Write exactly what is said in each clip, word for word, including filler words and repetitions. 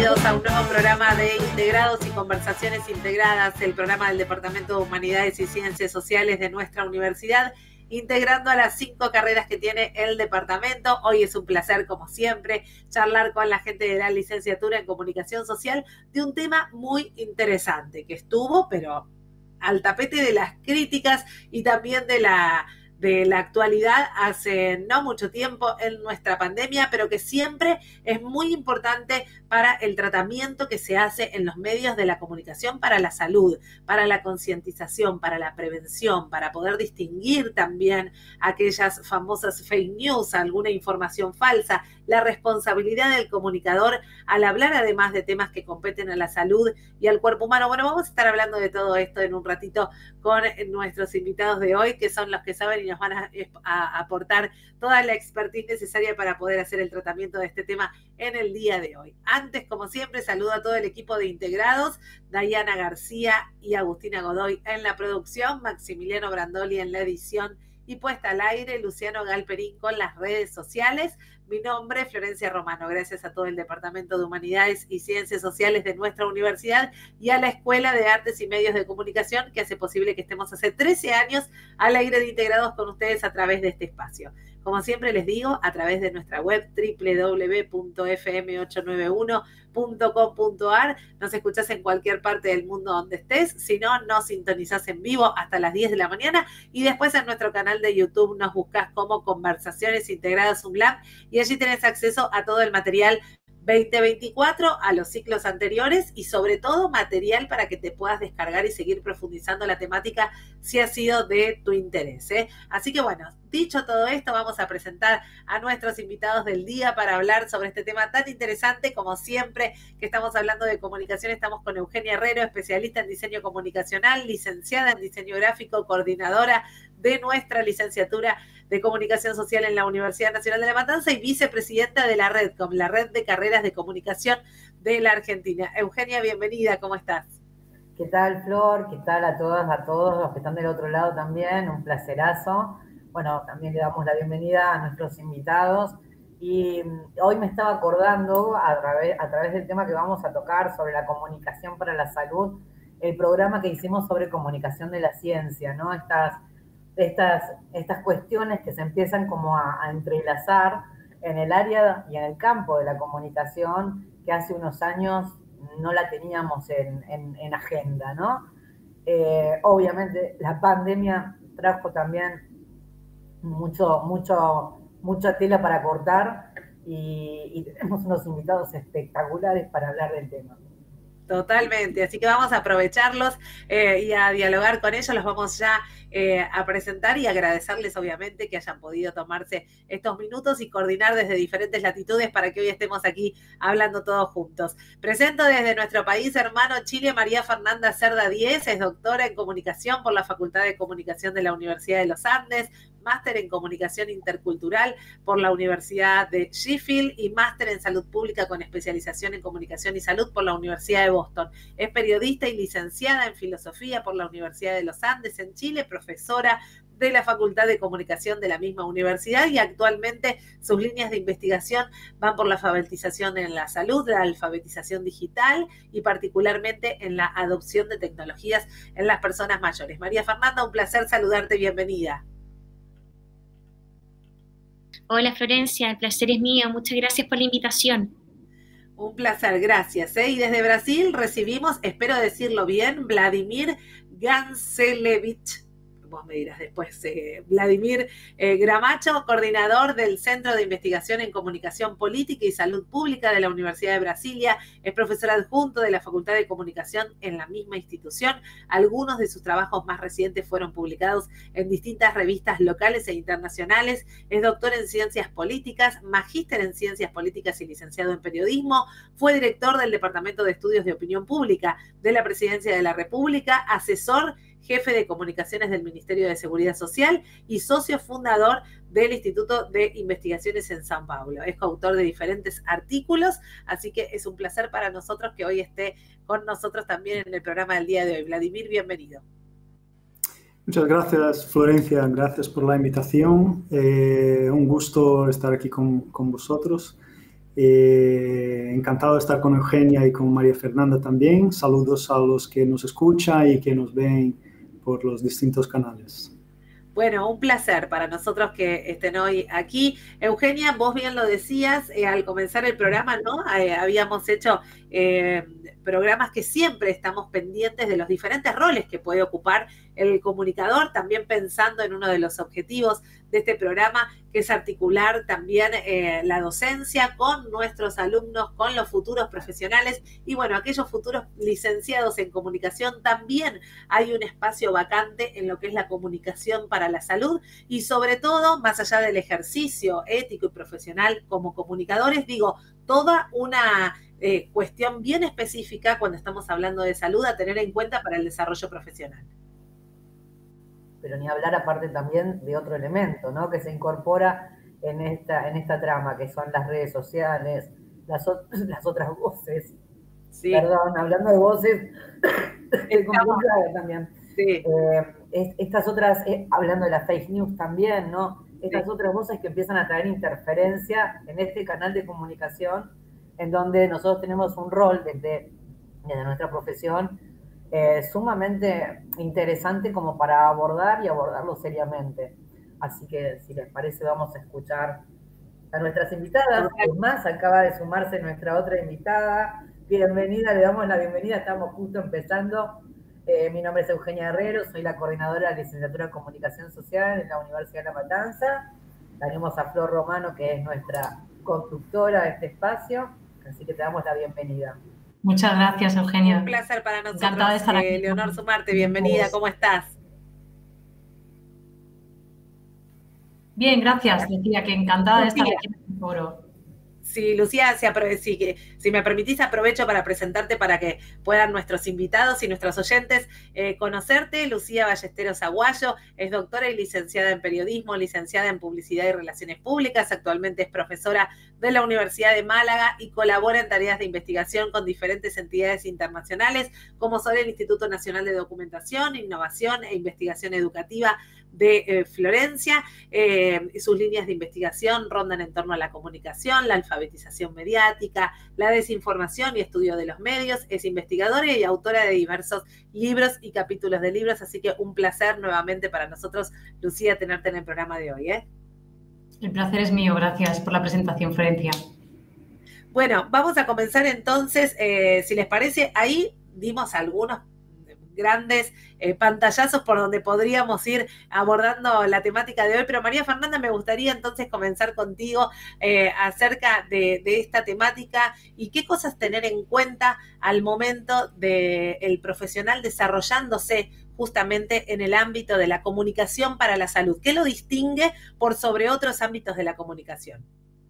bienvenidos a un nuevo programa de Integrados y Conversaciones Integradas, el programa del Departamento de Humanidades y Ciencias Sociales de nuestra universidad, integrando a las cinco carreras que tiene el departamento. Hoy es un placer, como siempre, charlar con la gente de la licenciatura en Comunicación Social de un tema muy interesante que estuvo, pero al tapete de las críticas y también de la... de la actualidad hace no mucho tiempo en nuestra pandemia, pero que siempre es muy importante para el tratamiento que se hace en los medios de la comunicación para la salud, para la concientización, para la prevención, para poder distinguir también aquellas famosas fake news, alguna información falsa, la responsabilidad del comunicador al hablar además de temas que competen a la salud y al cuerpo humano. Bueno, vamos a estar hablando de todo esto en un ratito con nuestros invitados de hoy, que son los que saben y nos van a, a aportar toda la expertise necesaria para poder hacer el tratamiento de este tema en el día de hoy. Antes, como siempre, saludo a todo el equipo de Integrados, Dayana García y Agustina Godoy en la producción, Maximiliano Brandoli en la edición y puesta al aire, Luciano Galperín con las redes sociales. Mi nombre es Florencia Romano. Gracias a todo el Departamento de Humanidades y Ciencias Sociales de nuestra universidad y a la Escuela de Artes y Medios de Comunicación, que hace posible que estemos hace trece años al aire de Integrados con ustedes a través de este espacio. Como siempre les digo, a través de nuestra web doble u doble u doble u punto f m ocho nueve uno punto com punto a r. Nos escuchás en cualquier parte del mundo donde estés. Si no, nos sintonizás en vivo hasta las diez de la mañana y después en nuestro canal de YouTube nos buscás como Conversaciones Integradas UNLAM y allí tenés acceso a todo el material veinte veinticuatro, a los ciclos anteriores y sobre todo material para que te puedas descargar y seguir profundizando la temática si ha sido de tu interés, ¿eh? Así que bueno, dicho todo esto, vamos a presentar a nuestros invitados del día para hablar sobre este tema tan interesante. Como siempre que estamos hablando de comunicación, estamos con Eugenia Herrero, especialista en diseño comunicacional, licenciada en diseño gráfico, coordinadora de nuestra licenciatura de Comunicación Social en la Universidad Nacional de La Matanza y vicepresidenta de la REDCOM, la Red de Carreras de Comunicación de la Argentina. Eugenia, bienvenida, ¿cómo estás? ¿Qué tal, Flor? ¿Qué tal a todas, a todos los que están del otro lado también? Un placerazo. Bueno, también le damos la bienvenida a nuestros invitados. Y hoy me estaba acordando, a través, a través del tema que vamos a tocar sobre la comunicación para la salud, el programa que hicimos sobre comunicación de la ciencia, ¿no? Estas, estas, estas cuestiones que se empiezan como a, a entrelazar en el área y en el campo de la comunicación que hace unos años no la teníamos en, en, en agenda, ¿no? Eh, obviamente la pandemia trajo también mucho, mucho, mucha tela para cortar y, y tenemos unos invitados espectaculares para hablar del tema. Totalmente, así que vamos a aprovecharlos eh, y a dialogar con ellos, los vamos ya eh, a presentar y agradecerles obviamente que hayan podido tomarse estos minutos y coordinar desde diferentes latitudes para que hoy estemos aquí hablando todos juntos. Presento desde nuestro país hermano Chile María Fernanda Cerda Díez, es doctora en comunicación por la Facultad de Comunicación de la Universidad de los Andes, máster en comunicación intercultural por la Universidad de Sheffield y máster en salud pública con especialización en comunicación y salud por la Universidad de Boston. Es periodista y licenciada en filosofía por la Universidad de los Andes en Chile, profesora de la Facultad de Comunicación de la misma universidad y actualmente sus líneas de investigación van por la alfabetización en la salud, la alfabetización digital y particularmente en la adopción de tecnologías en las personas mayores. María Fernanda, un placer saludarte, bienvenida. Hola Florencia, el placer es mío, muchas gracias por la invitación. Un placer, gracias. ¿eh? Y desde Brasil recibimos, espero decirlo bien, Vladimir Gancelevich. Vos me dirás después, eh, Vladimir eh, Gramacho, coordinador del Centro de Investigación en Comunicación Política y Salud Pública de la Universidad de Brasilia, es profesor adjunto de la Facultad de Comunicación en la misma institución. Algunos de sus trabajos más recientes fueron publicados en distintas revistas locales e internacionales. Es doctor en Ciencias Políticas, magíster en Ciencias Políticas y licenciado en Periodismo. Fue director del Departamento de Estudios de Opinión Pública de la Presidencia de la República, asesor jefe de comunicaciones del Ministerio de Seguridad Social y socio fundador del Instituto de Investigaciones en São Paulo. Es coautor de diferentes artículos, así que es un placer para nosotros que hoy esté con nosotros también en el programa del día de hoy. Vladimir, bienvenido. Muchas gracias, Florencia. Gracias por la invitación. Eh, un gusto estar aquí con, con vosotros. Eh, encantado de estar con Eugenia y con María Fernanda también. Saludos a los que nos escuchan y que nos ven por los distintos canales. Bueno, un placer para nosotros que estén hoy aquí. Eugenia, vos bien lo decías, eh, al comenzar el programa, ¿no? Eh, habíamos hecho eh, programas que siempre estamos pendientes de los diferentes roles que puede ocupar el comunicador, también pensando en uno de los objetivos de este programa, que es articular también eh, la docencia con nuestros alumnos, con los futuros profesionales y bueno, aquellos futuros licenciados en comunicación. También hay un espacio vacante en lo que es la comunicación para la salud y sobre todo, más allá del ejercicio ético y profesional como comunicadores, digo, toda una eh, cuestión bien específica cuando estamos hablando de salud a tener en cuenta para el desarrollo profesional. Pero ni hablar aparte también de otro elemento, ¿no? Que se incorpora en esta, en esta trama, que son las redes sociales, las, las otras voces. Sí. Perdón, hablando de voces, también. Sí. Eh, estas otras, eh, hablando de las fake news también, ¿no? Estas sí. otras voces que empiezan a traer interferencia en este canal de comunicación, en donde nosotros tenemos un rol desde, desde nuestra profesión, Eh, sumamente interesante como para abordar y abordarlo seriamente. Así que, si les parece, vamos a escuchar a nuestras invitadas. Es más, acaba de sumarse nuestra otra invitada. Bienvenida, le damos la bienvenida, estamos justo empezando. Eh, mi nombre es Eugenia Herrero, soy la coordinadora de la Licenciatura en Comunicación Social en la Universidad de La Matanza. Tenemos a Flor Romano, que es nuestra conductora de este espacio, así que te damos la bienvenida. Muchas gracias, Eugenia. Un placer para nosotros. Encantada de estar aquí. Eh, Leonor Sumarte, bienvenida. ¿Cómo estás? Bien, gracias. Decía que encantada de estar aquí en el foro. Sí, Lucía, si, si, si me permitís, aprovecho para presentarte para que puedan nuestros invitados y nuestros oyentes eh, conocerte. Lucía Ballesteros Aguayo es doctora y licenciada en periodismo, licenciada en publicidad y relaciones públicas. Actualmente es profesora de la Universidad de Málaga y colabora en tareas de investigación con diferentes entidades internacionales, como son el Instituto Nacional de Documentación, Innovación e Investigación Educativa de eh, Florencia. Eh, sus líneas de investigación rondan en torno a la comunicación, la alfabetización mediática, la desinformación y estudio de los medios. Es investigadora y autora de diversos libros y capítulos de libros, así que un placer nuevamente para nosotros, Lucía, tenerte en el programa de hoy, ¿eh? El placer es mío, gracias por la presentación, Florencia. Bueno, vamos a comenzar entonces, eh, si les parece, ahí dimos algunos grandes eh, pantallazos por donde podríamos ir abordando la temática de hoy, pero María Fernanda, me gustaría entonces comenzar contigo eh, acerca de, de esta temática y qué cosas tener en cuenta al momento del profesional desarrollándose justamente en el ámbito de la comunicación para la salud. ¿Qué lo distingue por sobre otros ámbitos de la comunicación?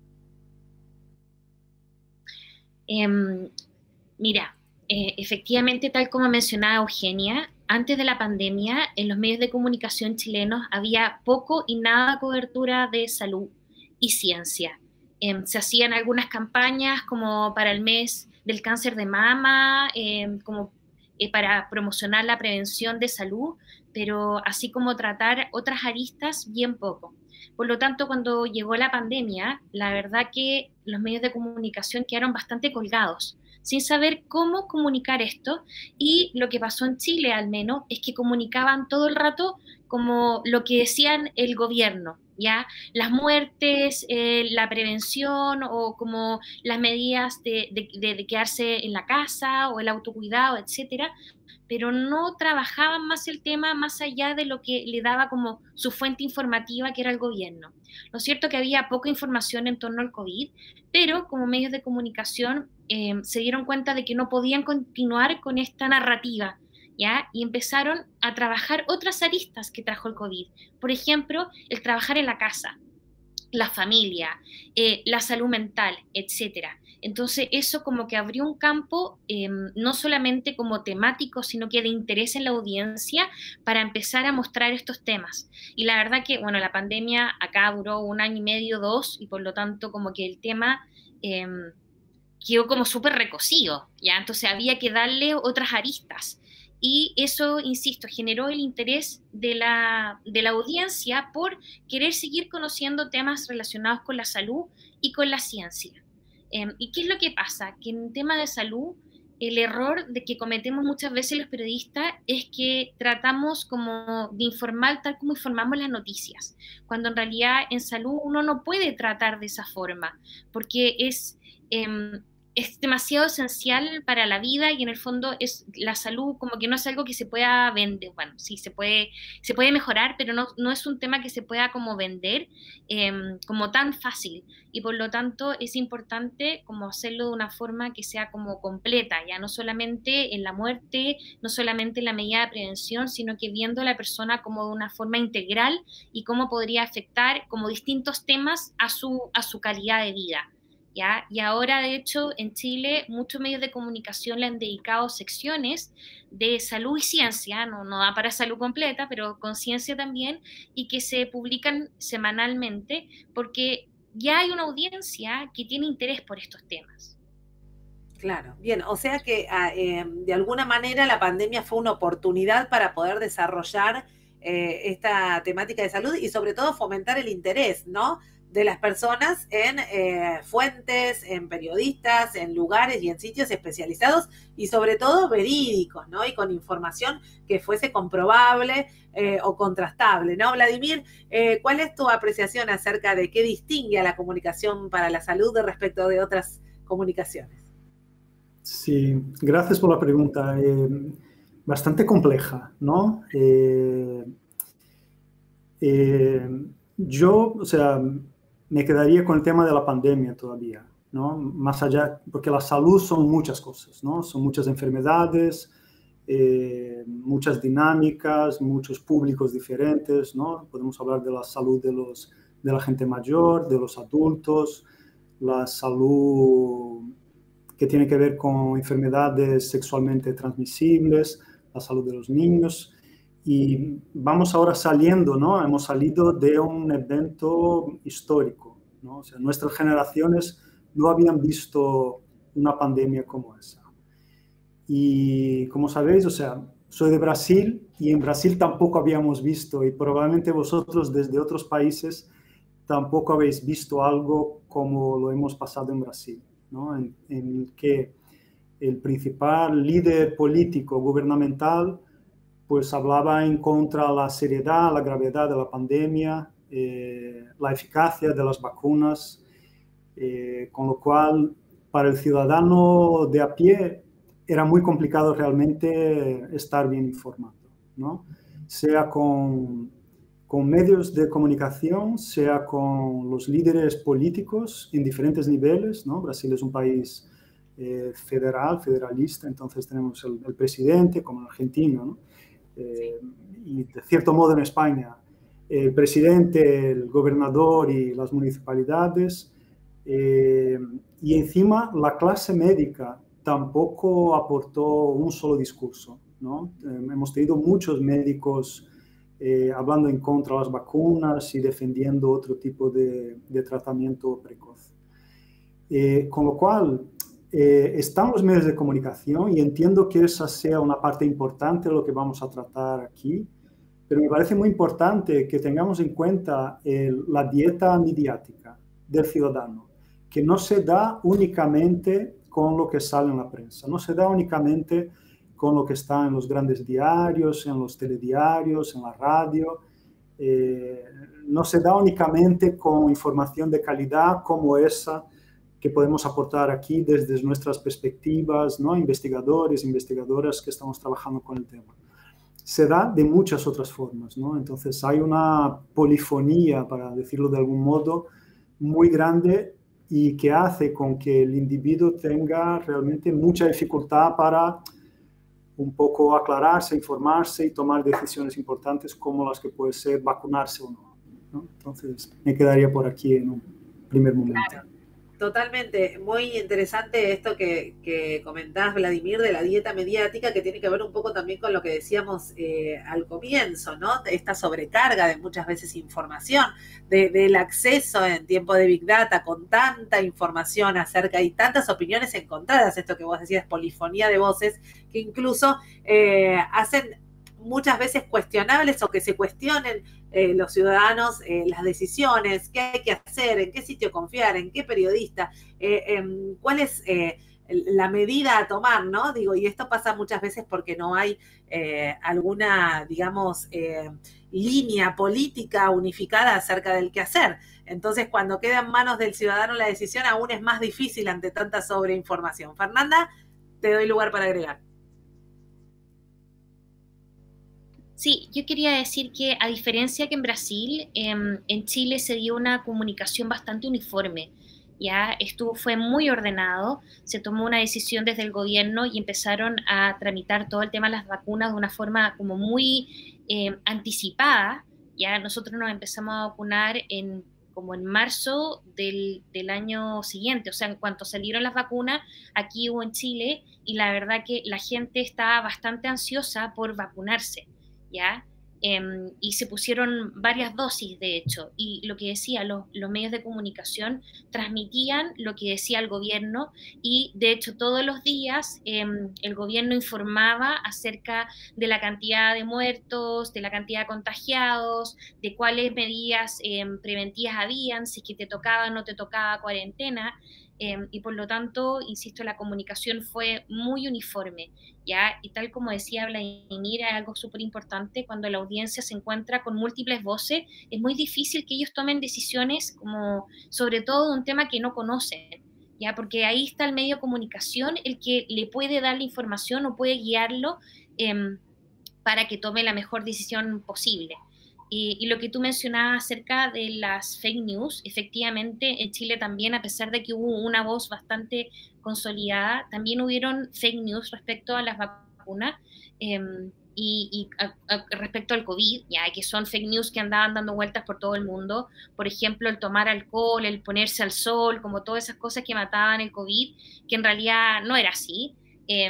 Eh, mira, Eh, efectivamente, tal como mencionaba Eugenia, antes de la pandemia, en los medios de comunicación chilenos había poco y nada cobertura de salud y ciencia. Eh, se hacían algunas campañas como para el mes del cáncer de mama, eh, como eh, para promocionar la prevención de salud, pero así como tratar otras aristas, bien poco. Por lo tanto, cuando llegó la pandemia, la verdad que los medios de comunicación quedaron bastante colgados, sin saber cómo comunicar esto, y lo que pasó en Chile al menos es que comunicaban todo el rato como lo que decían el gobierno, ¿ya? Las muertes, eh, la prevención o como las medidas de, de, de quedarse en la casa o el autocuidado, etcétera, pero no trabajaban más el tema más allá de lo que le daba como su fuente informativa, que era el gobierno. Lo cierto es que había poca información en torno al COVID, pero como medios de comunicación eh, se dieron cuenta de que no podían continuar con esta narrativa, ¿ya? Y empezaron a trabajar otras aristas que trajo el COVID. Por ejemplo, el trabajar en la casa, la familia, eh, la salud mental, etcétera. Entonces eso como que abrió un campo eh, no solamente como temático, sino que de interés en la audiencia para empezar a mostrar estos temas. Y la verdad que, bueno, la pandemia acá duró un año y medio, dos, y por lo tanto como que el tema eh, quedó como súper recocido, ¿ya? Entonces había que darle otras aristas. Y eso, insisto, generó el interés de la, de la audiencia por querer seguir conociendo temas relacionados con la salud y con la ciencia. Eh, ¿Y qué es lo que pasa? Que en tema de salud, el error de que cometemos muchas veces los periodistas es que tratamos como de informar tal como informamos las noticias, cuando en realidad en salud uno no puede tratar de esa forma, porque es... Eh, es demasiado esencial para la vida y en el fondo es la salud como que no es algo que se pueda vender, bueno, sí, se puede, se puede mejorar, pero no, no es un tema que se pueda como vender eh, como tan fácil y por lo tanto es importante como hacerlo de una forma que sea como completa, ya no solamente en la muerte, no solamente en la medida de prevención, sino que viendo a la persona como de una forma integral y cómo podría afectar como distintos temas a su, a su calidad de vida. ¿Ya? Y ahora, de hecho, en Chile muchos medios de comunicación le han dedicado secciones de salud y ciencia, no, no da para salud completa, pero con ciencia también, y que se publican semanalmente porque ya hay una audiencia que tiene interés por estos temas. Claro, bien, o sea que eh, de alguna manera la pandemia fue una oportunidad para poder desarrollar eh, esta temática de salud y sobre todo fomentar el interés, ¿no?, de las personas en eh, fuentes, en periodistas, en lugares y en sitios especializados y sobre todo verídicos, ¿no? Y con información que fuese comprobable eh, o contrastable, ¿no? Vladimir, eh, ¿cuál es tu apreciación acerca de qué distingue a la comunicación para la salud respecto de otras comunicaciones? Sí, gracias por la pregunta. Eh, bastante compleja, ¿no? Eh, eh, yo, o sea, me quedaría con el tema de la pandemia todavía, ¿no? Más allá, porque la salud son muchas cosas, ¿no? Son muchas enfermedades, eh, muchas dinámicas, muchos públicos diferentes, ¿no? Podemos hablar de la salud de, los, de la gente mayor, de los adultos, la salud que tiene que ver con enfermedades sexualmente transmisibles, la salud de los niños. Y vamos ahora saliendo, ¿no? Hemos salido de un evento histórico, ¿no? O sea, nuestras generaciones no habían visto una pandemia como esa. Y como sabéis, o sea, soy de Brasil y en Brasil tampoco habíamos visto, y probablemente vosotros desde otros países tampoco habéis visto algo como lo hemos pasado en Brasil, ¿no? En, en el que el principal líder político gubernamental pues hablaba en contra de la seriedad, la gravedad de la pandemia, eh, la eficacia de las vacunas, eh, con lo cual para el ciudadano de a pie era muy complicado realmente estar bien informado, ¿no? Sea con, con medios de comunicación, sea con los líderes políticos en diferentes niveles, ¿no? Brasil es un país eh, federal, federalista, entonces tenemos el, el presidente, como en Argentina, ¿no? Eh, y de cierto modo en España, el presidente, el gobernador y las municipalidades, eh, y encima la clase médica tampoco aportó un solo discurso, ¿no? Eh, hemos tenido muchos médicos eh, hablando en contra de las vacunas y defendiendo otro tipo de, de tratamiento precoz. Eh, con lo cual, Eh, están los medios de comunicación y entiendo que esa sea una parte importante de lo que vamos a tratar aquí, pero me parece muy importante que tengamos en cuenta el, la dieta mediática del ciudadano, que no se da únicamente con lo que sale en la prensa, no se da únicamente con lo que está en los grandes diarios, en los telediarios, en la radio, eh, no se da únicamente con información de calidad como esa que podemos aportar aquí desde nuestras perspectivas, ¿no? Investigadores, investigadoras que estamos trabajando con el tema. Se da de muchas otras formas, ¿no? Entonces hay una polifonía, para decirlo de algún modo, muy grande y que hace con que el individuo tenga realmente mucha dificultad para un poco aclararse, informarse y tomar decisiones importantes como las que puede ser vacunarse o no, ¿no? Entonces me quedaría por aquí en un primer momento. Claro. Totalmente, muy interesante esto que, que comentás, Vladimir, de la dieta mediática, que tiene que ver un poco también con lo que decíamos eh, al comienzo, ¿no? Esta sobrecarga de muchas veces información, de, del acceso en tiempo de Big Data con tanta información acerca y tantas opiniones encontradas, esto que vos decías, polifonía de voces, que incluso eh, hacen muchas veces cuestionables o que se cuestionen eh, los ciudadanos eh, las decisiones, qué hay que hacer, en qué sitio confiar, en qué periodista, eh, eh, cuál es eh, la medida a tomar, ¿no? Digo, y esto pasa muchas veces porque no hay eh, alguna, digamos, eh, línea política unificada acerca del qué hacer. Entonces, cuando queda en manos del ciudadano la decisión, aún es más difícil ante tanta sobreinformación. Fernanda, te doy lugar para agregar. Sí, yo quería decir que a diferencia que en Brasil, eh, en Chile se dio una comunicación bastante uniforme. Ya estuvo, fue muy ordenado, se tomó una decisión desde el gobierno y empezaron a tramitar todo el tema de las vacunas de una forma como muy eh, anticipada. Ya nosotros nos empezamos a vacunar en como en marzo del, del año siguiente, o sea, en cuanto salieron las vacunas, aquí hubo en Chile, y la verdad que la gente estaba bastante ansiosa por vacunarse, ¿ya? Eh, y se pusieron varias dosis, de hecho, y lo que decía, los, los medios de comunicación transmitían lo que decía el gobierno, y de hecho todos los días eh, el gobierno informaba acerca de la cantidad de muertos, de la cantidad de contagiados, de cuáles medidas eh, preventivas habían, si es que te tocaba o no te tocaba cuarentena. Eh, y por lo tanto, insisto, la comunicación fue muy uniforme, ¿ya? Y tal como decía Vladimir, es algo súper importante, cuando la audiencia se encuentra con múltiples voces, es muy difícil que ellos tomen decisiones como, sobre todo, de un tema que no conocen, ¿ya? Porque ahí está el medio de comunicación, el que le puede dar la información o puede guiarlo eh, para que tome la mejor decisión posible. Y, y lo que tú mencionabas acerca de las fake news, efectivamente en Chile también, a pesar de que hubo una voz bastante consolidada, también hubieron fake news respecto a las vacunas eh, y, y a, a, respecto al COVID, ya que son fake news que andaban dando vueltas por todo el mundo. Por ejemplo, el tomar alcohol, el ponerse al sol, como todas esas cosas que mataban el COVID, que en realidad no era así. Eh,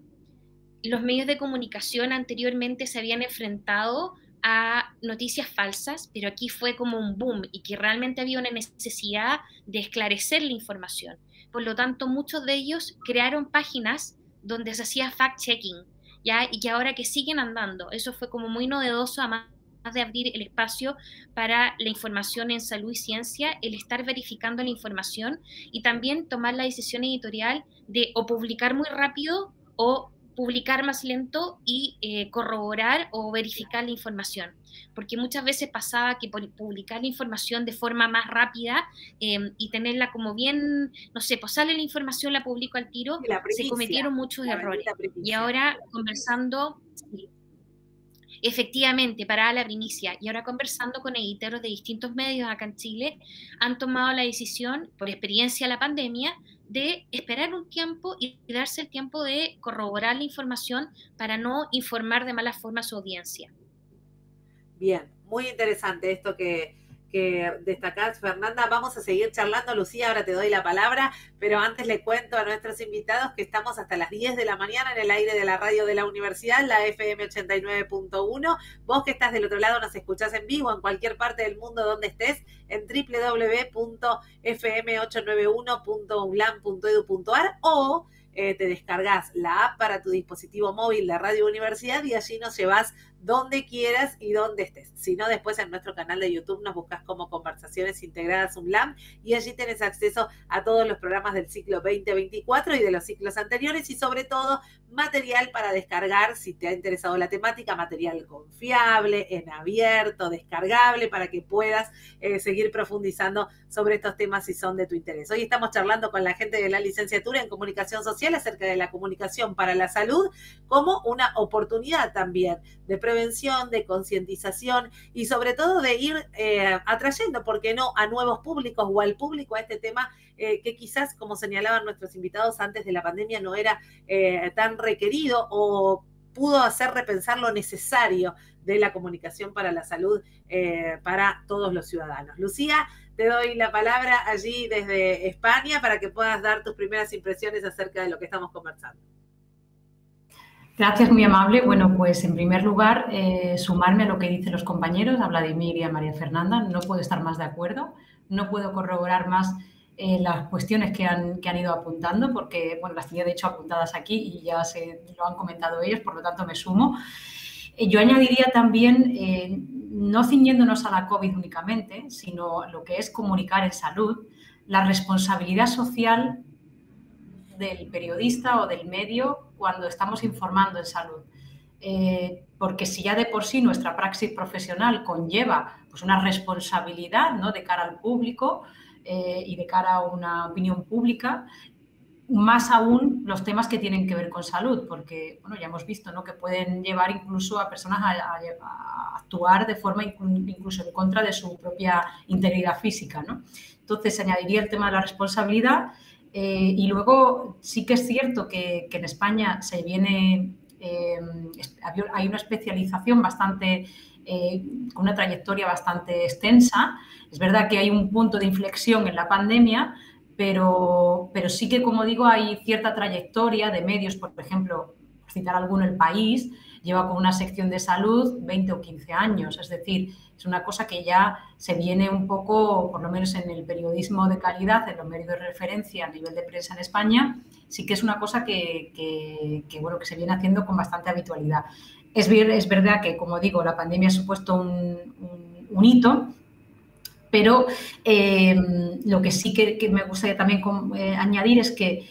los medios de comunicación anteriormente se habían enfrentado a noticias falsas, pero aquí fue como un boom y que realmente había una necesidad de esclarecer la información. Por lo tanto, muchos de ellos crearon páginas donde se hacía fact-checking, ¿ya? Y que ahora que siguen andando. Eso fue como muy novedoso, además de abrir el espacio para la información en salud y ciencia, el estar verificando la información y también tomar la decisión editorial de o publicar muy rápido o publicar más lento y eh, corroborar o verificar la información, porque muchas veces pasaba que por publicar la información de forma más rápida eh, y tenerla como bien, no sé, pues sale la información, la publico al tiro, primicia, se cometieron muchos errores. Y ahora conversando, sí, efectivamente, para la primicia, y ahora conversando con editores de distintos medios acá en Chile, han tomado la decisión, por experiencia de la pandemia, de esperar un tiempo y darse el tiempo de corroborar la información para no informar de mala forma a su audiencia. Bien, muy interesante esto que, que destacás, Fernanda. Vamos a seguir charlando, Lucía, ahora te doy la palabra, pero antes le cuento a nuestros invitados que estamos hasta las diez de la mañana en el aire de la radio de la universidad, la F M ochenta y nueve punto uno. Vos que estás del otro lado nos escuchás en vivo en cualquier parte del mundo donde estés, en doble u doble u doble u punto f m ochocientos noventa y uno punto u n l a m punto e d u punto a r o eh, te descargas la app para tu dispositivo móvil de Radio Universidad y allí nos llevas donde quieras y donde estés. Si no, después en nuestro canal de YouTube nos buscas como Conversaciones Integradas U N L A M y allí tenés acceso a todos los programas del ciclo veinte veinticuatro y de los ciclos anteriores y sobre todo material para descargar si te ha interesado la temática, material confiable, en abierto, descargable para que puedas eh, seguir profundizando sobre estos temas si son de tu interés. Hoy estamos charlando con la gente de la licenciatura en Comunicación Social acerca de la comunicación para la salud como una oportunidad también de prevención, de concientización y sobre todo de ir eh, atrayendo, ¿por qué no?, a nuevos públicos o al público a este tema eh, que quizás, como señalaban nuestros invitados antes de la pandemia, no era eh, tan requerido o pudo hacer repensar lo necesario de la comunicación para la salud eh, para todos los ciudadanos. Lucía, te doy la palabra allí desde España para que puedas dar tus primeras impresiones acerca de lo que estamos conversando. Gracias, muy amable. Bueno, pues en primer lugar, eh, sumarme a lo que dicen los compañeros, a Vladimir y a María Fernanda. No puedo estar más de acuerdo, no puedo corroborar más eh, las cuestiones que han, que han ido apuntando, porque bueno, las tenía de hecho apuntadas aquí y ya se lo han comentado ellos, por lo tanto me sumo. Eh, yo añadiría también, eh, no ciñéndonos a la COVID únicamente, sino lo que es comunicar en salud, la responsabilidad social del periodista o del medio cuando estamos informando en salud. Eh, porque si ya de por sí nuestra praxis profesional conlleva pues, una responsabilidad, ¿no?, de cara al público eh, y de cara a una opinión pública, más aún los temas que tienen que ver con salud, porque bueno, ya hemos visto, ¿no?, que pueden llevar incluso a personas a, a, a actuar de forma incluso en contra de su propia integridad física, ¿no? Entonces, añadiría el tema de la responsabilidad eh, y luego sí que es cierto que, que en España se viene, eh, hay una especialización bastante, eh, con una trayectoria bastante extensa. Es verdad que hay un punto de inflexión en la pandemia, Pero, pero sí que, como digo, hay cierta trayectoria de medios, por ejemplo, por citar alguno, El País lleva con una sección de salud veinte o quince años, es decir, es una cosa que ya se viene un poco, por lo menos en el periodismo de calidad, en los medios de referencia a nivel de prensa en España, sí que es una cosa que, que, que, bueno, que se viene haciendo con bastante habitualidad. Es, es verdad que, como digo, la pandemia ha supuesto un, un, un hito, pero eh, lo que sí que, que me gustaría también eh, añadir es que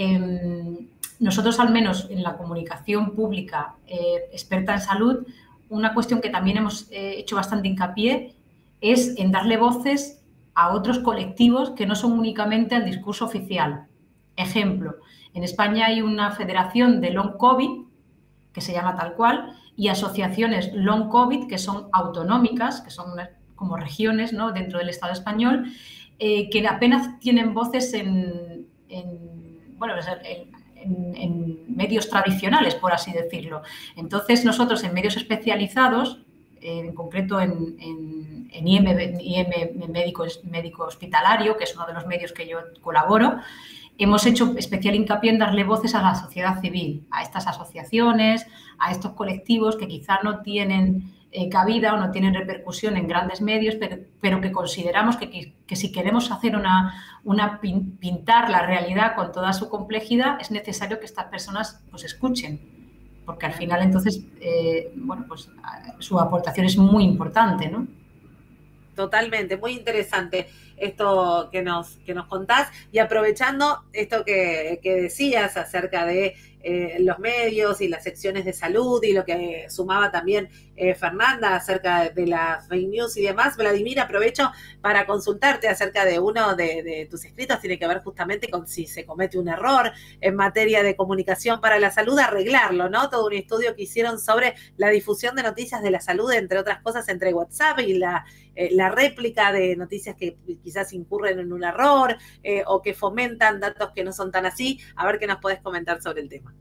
eh, nosotros, al menos en la comunicación pública eh, experta en salud, una cuestión que también hemos eh, hecho bastante hincapié es en darle voces a otros colectivos que no son únicamente al discurso oficial. Ejemplo, en España hay una federación de Long COVID, que se llama tal cual, y asociaciones Long COVID que son autonómicas, que son como regiones, ¿no?, dentro del Estado español, eh, que apenas tienen voces en, en, bueno, en, en, en medios tradicionales, por así decirlo. Entonces, nosotros en medios especializados, eh, en concreto en, en, en I M, I M médico, médico hospitalario, que es uno de los medios que yo colaboro, hemos hecho especial hincapié en darle voces a la sociedad civil, a estas asociaciones, a estos colectivos que quizá no tienen eh, cabida o no tienen repercusión en grandes medios, pero, pero que consideramos que, que, que si queremos hacer una, una pin, pintar la realidad con toda su complejidad, es necesario que estas personas pues escuchen, porque al final entonces eh, bueno, pues, su aportación es muy importante, ¿no? Totalmente, muy interesante esto que nos, que nos contás, y aprovechando esto que, que decías acerca de eh, los medios y las secciones de salud y lo que sumaba también eh, Fernanda acerca de, de las fake news y demás, Vladimir, aprovecho para consultarte acerca de uno de, de tus escritos, tiene que ver justamente con si se comete un error en materia de comunicación para la salud, arreglarlo, ¿no? Todo un estudio que hicieron sobre la difusión de noticias de la salud, entre otras cosas, entre WhatsApp y la, eh, la réplica de noticias que quizás incurren en un error eh, o que fomentan datos que no son tan así. A ver qué nos podés comentar sobre el tema.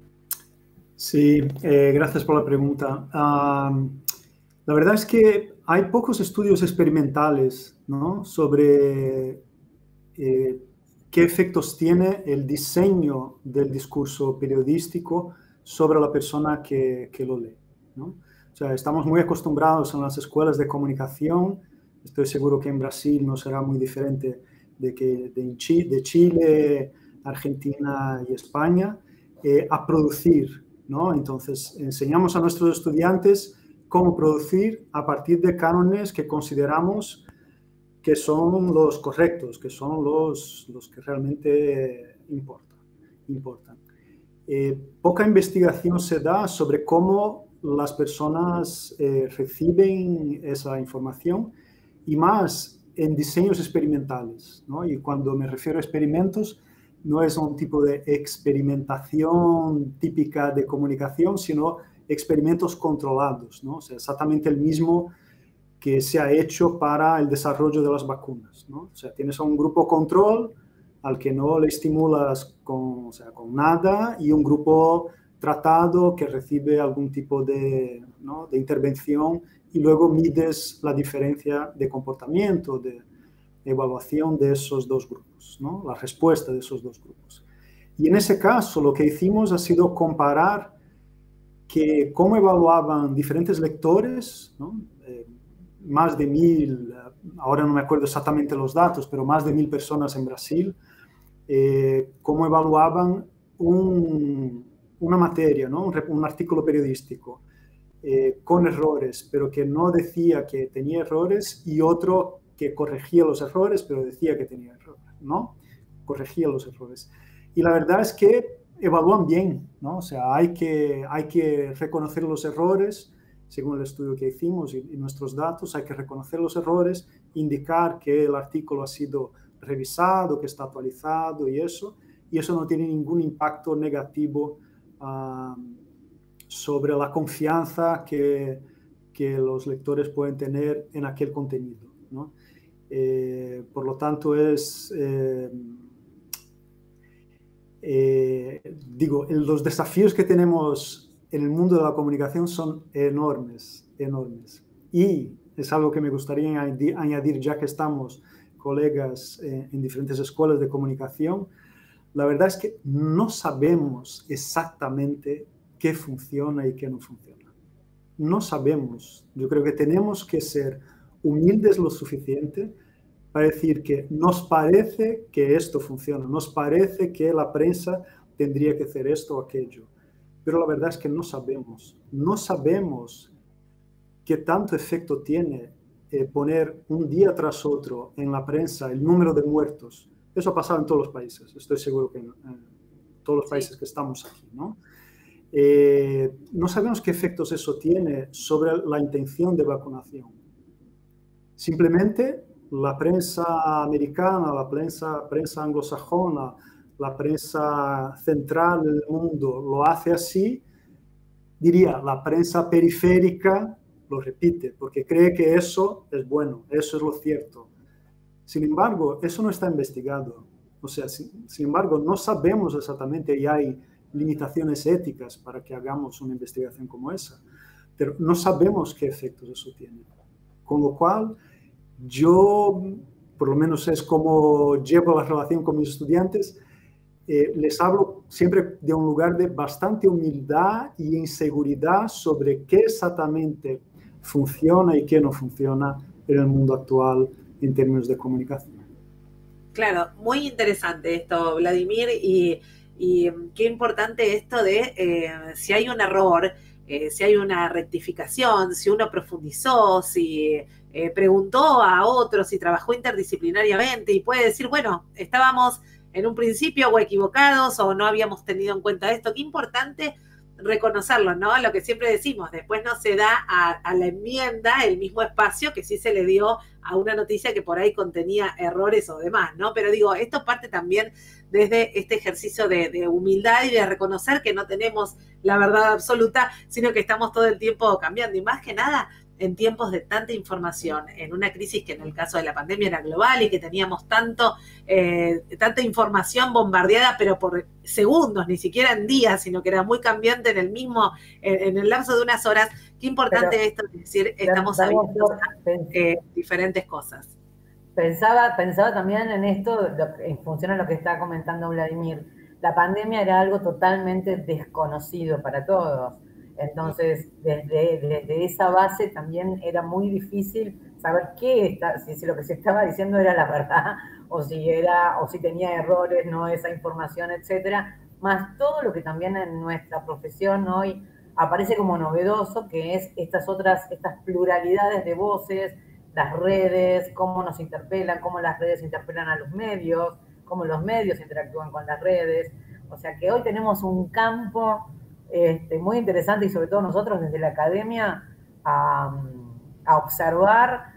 Sí, eh, gracias por la pregunta. Uh, la verdad es que hay pocos estudios experimentales, ¿no?, sobre eh, qué efectos tiene el diseño del discurso periodístico sobre la persona que, que lo lee, ¿no? O sea, estamos muy acostumbrados en las escuelas de comunicación. Estoy seguro que en Brasil no será muy diferente de, que de, Chile, de Chile, Argentina y España, eh, a producir, ¿no? Entonces, enseñamos a nuestros estudiantes cómo producir a partir de cánones que consideramos que son los correctos, que son los, los que realmente importan. importan. Eh, poca investigación se da sobre cómo las personas eh, reciben esa información, y más en diseños experimentales, ¿no? Y cuando me refiero a experimentos, no es un tipo de experimentación típica de comunicación, sino experimentos controlados, ¿no? O sea, exactamente el mismo que se ha hecho para el desarrollo de las vacunas, ¿no? O sea, tienes a un grupo control al que no le estimulas con, o sea, con nada, y un grupo tratado que recibe algún tipo de, ¿no?, de intervención, y luego mides la diferencia de comportamiento, de evaluación de esos dos grupos, ¿no?, la respuesta de esos dos grupos. Y en ese caso lo que hicimos ha sido comparar que cómo evaluaban diferentes lectores, ¿no?, eh, más de mil, ahora no me acuerdo exactamente los datos, pero más de mil personas en Brasil, eh, cómo evaluaban un, una materia, ¿no?, un, un artículo periodístico. eh, con errores, pero que no decía que tenía errores, y otro que corregía los errores, pero decía que tenía errores, ¿no? Corregía los errores. Y la verdad es que evalúan bien, ¿no? O sea, hay que, hay que reconocer los errores, según el estudio que hicimos y, y nuestros datos, hay que reconocer los errores, indicar que el artículo ha sido revisado, que está actualizado y eso, y eso no tiene ningún impacto negativo uh, sobre la confianza que, que los lectores pueden tener en aquel contenido, ¿no? Eh, por lo tanto, es... Eh, Eh, digo, los desafíos que tenemos en el mundo de la comunicación son enormes, enormes. Y es algo que me gustaría añadir, añadir ya que estamos colegas eh, en diferentes escuelas de comunicación. La verdad es que no sabemos exactamente qué funciona y qué no funciona. No sabemos. Yo creo que tenemos que ser humildes lo suficiente para decir que nos parece que esto funciona, nos parece que la prensa tendría que hacer esto o aquello, pero la verdad es que no sabemos, no sabemos qué tanto efecto tiene eh, poner un día tras otro en la prensa el número de muertos. Eso ha pasado en todos los países, estoy seguro que en, en todos los países que estamos aquí, ¿no? Eh, no sabemos qué efectos eso tiene sobre la intención de vacunación. Simplemente la prensa americana, la prensa, prensa anglosajona, la prensa central del mundo lo hace así, diría, la prensa periférica lo repite, porque cree que eso es bueno, eso es lo cierto. Sin embargo, eso no está investigado. O sea, sin, sin embargo, no sabemos exactamente, y hay limitaciones éticas para que hagamos una investigación como esa, pero no sabemos qué efectos eso tiene. Con lo cual, yo, por lo menos es como llevo la relación con mis estudiantes, eh, les hablo siempre de un lugar de bastante humildad y inseguridad sobre qué exactamente funciona y qué no funciona en el mundo actual en términos de comunicación. Claro, muy interesante esto, Vladimir, y, y qué importante esto de eh, si hay un error, eh, si hay una rectificación, si uno profundizó, si eh, preguntó a otros, si trabajó interdisciplinariamente y puede decir, bueno, estábamos en un principio o equivocados o no habíamos tenido en cuenta esto. Qué importante reconocerlo, ¿no? Lo que siempre decimos, después no se da a, a la enmienda el mismo espacio que sí se le dio a una noticia que por ahí contenía errores o demás, ¿no? Pero digo, esto parte también desde este ejercicio de, de humildad y de reconocer que no tenemos la verdad absoluta, sino que estamos todo el tiempo cambiando, y más que nada en tiempos de tanta información, en una crisis que en el caso de la pandemia era global y que teníamos tanto, eh, tanta información bombardeada, pero por segundos, ni siquiera en días, sino que era muy cambiante en el mismo, en, en el lapso de unas horas. Qué importante pero, esto, es decir, estamos abiertos a eh, diferentes cosas. Pensaba, pensaba también en esto, en función a lo que está comentando Vladimir. La pandemia era algo totalmente desconocido para todos. Entonces, desde, desde esa base también era muy difícil saber qué está, si, si lo que se estaba diciendo era la verdad, o si era, o si tenía errores, no esa información, etcétera. Más todo lo que también en nuestra profesión hoy aparece como novedoso, que es estas otras, estas pluralidades de voces, las redes, cómo nos interpelan, cómo las redes interpelan a los medios, cómo los medios interactúan con las redes. O sea que hoy tenemos un campo Este, muy interesante, y sobre todo nosotros desde la academia a, a observar,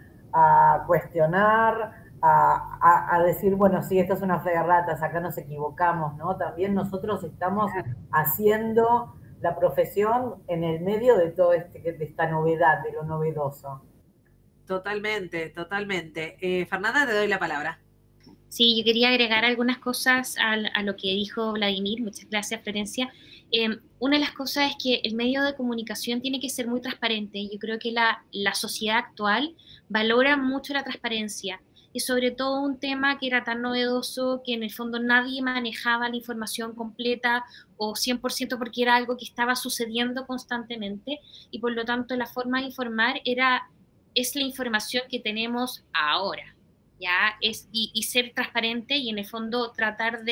a cuestionar, a, a, a decir, bueno, sí, esto es una fe de ratas, acá nos equivocamos, ¿no? También nosotros estamos haciendo la profesión en el medio de todo este, de esta novedad, de lo novedoso. Totalmente, totalmente. Eh, Fernanda, te doy la palabra. Sí, yo quería agregar algunas cosas a, a lo que dijo Vladimir. Muchas gracias, Florencia. Eh, una de las cosas es que el medio de comunicación tiene que ser muy transparente. Yo creo que la, la sociedad actual valora mucho la transparencia, y sobre todo un tema que era tan novedoso que en el fondo nadie manejaba la información completa o cien por ciento porque era algo que estaba sucediendo constantemente, y por lo tanto la forma de informar era, es la información que tenemos ahora. ¿Ya? Es, y, y ser transparente y en el fondo tratar de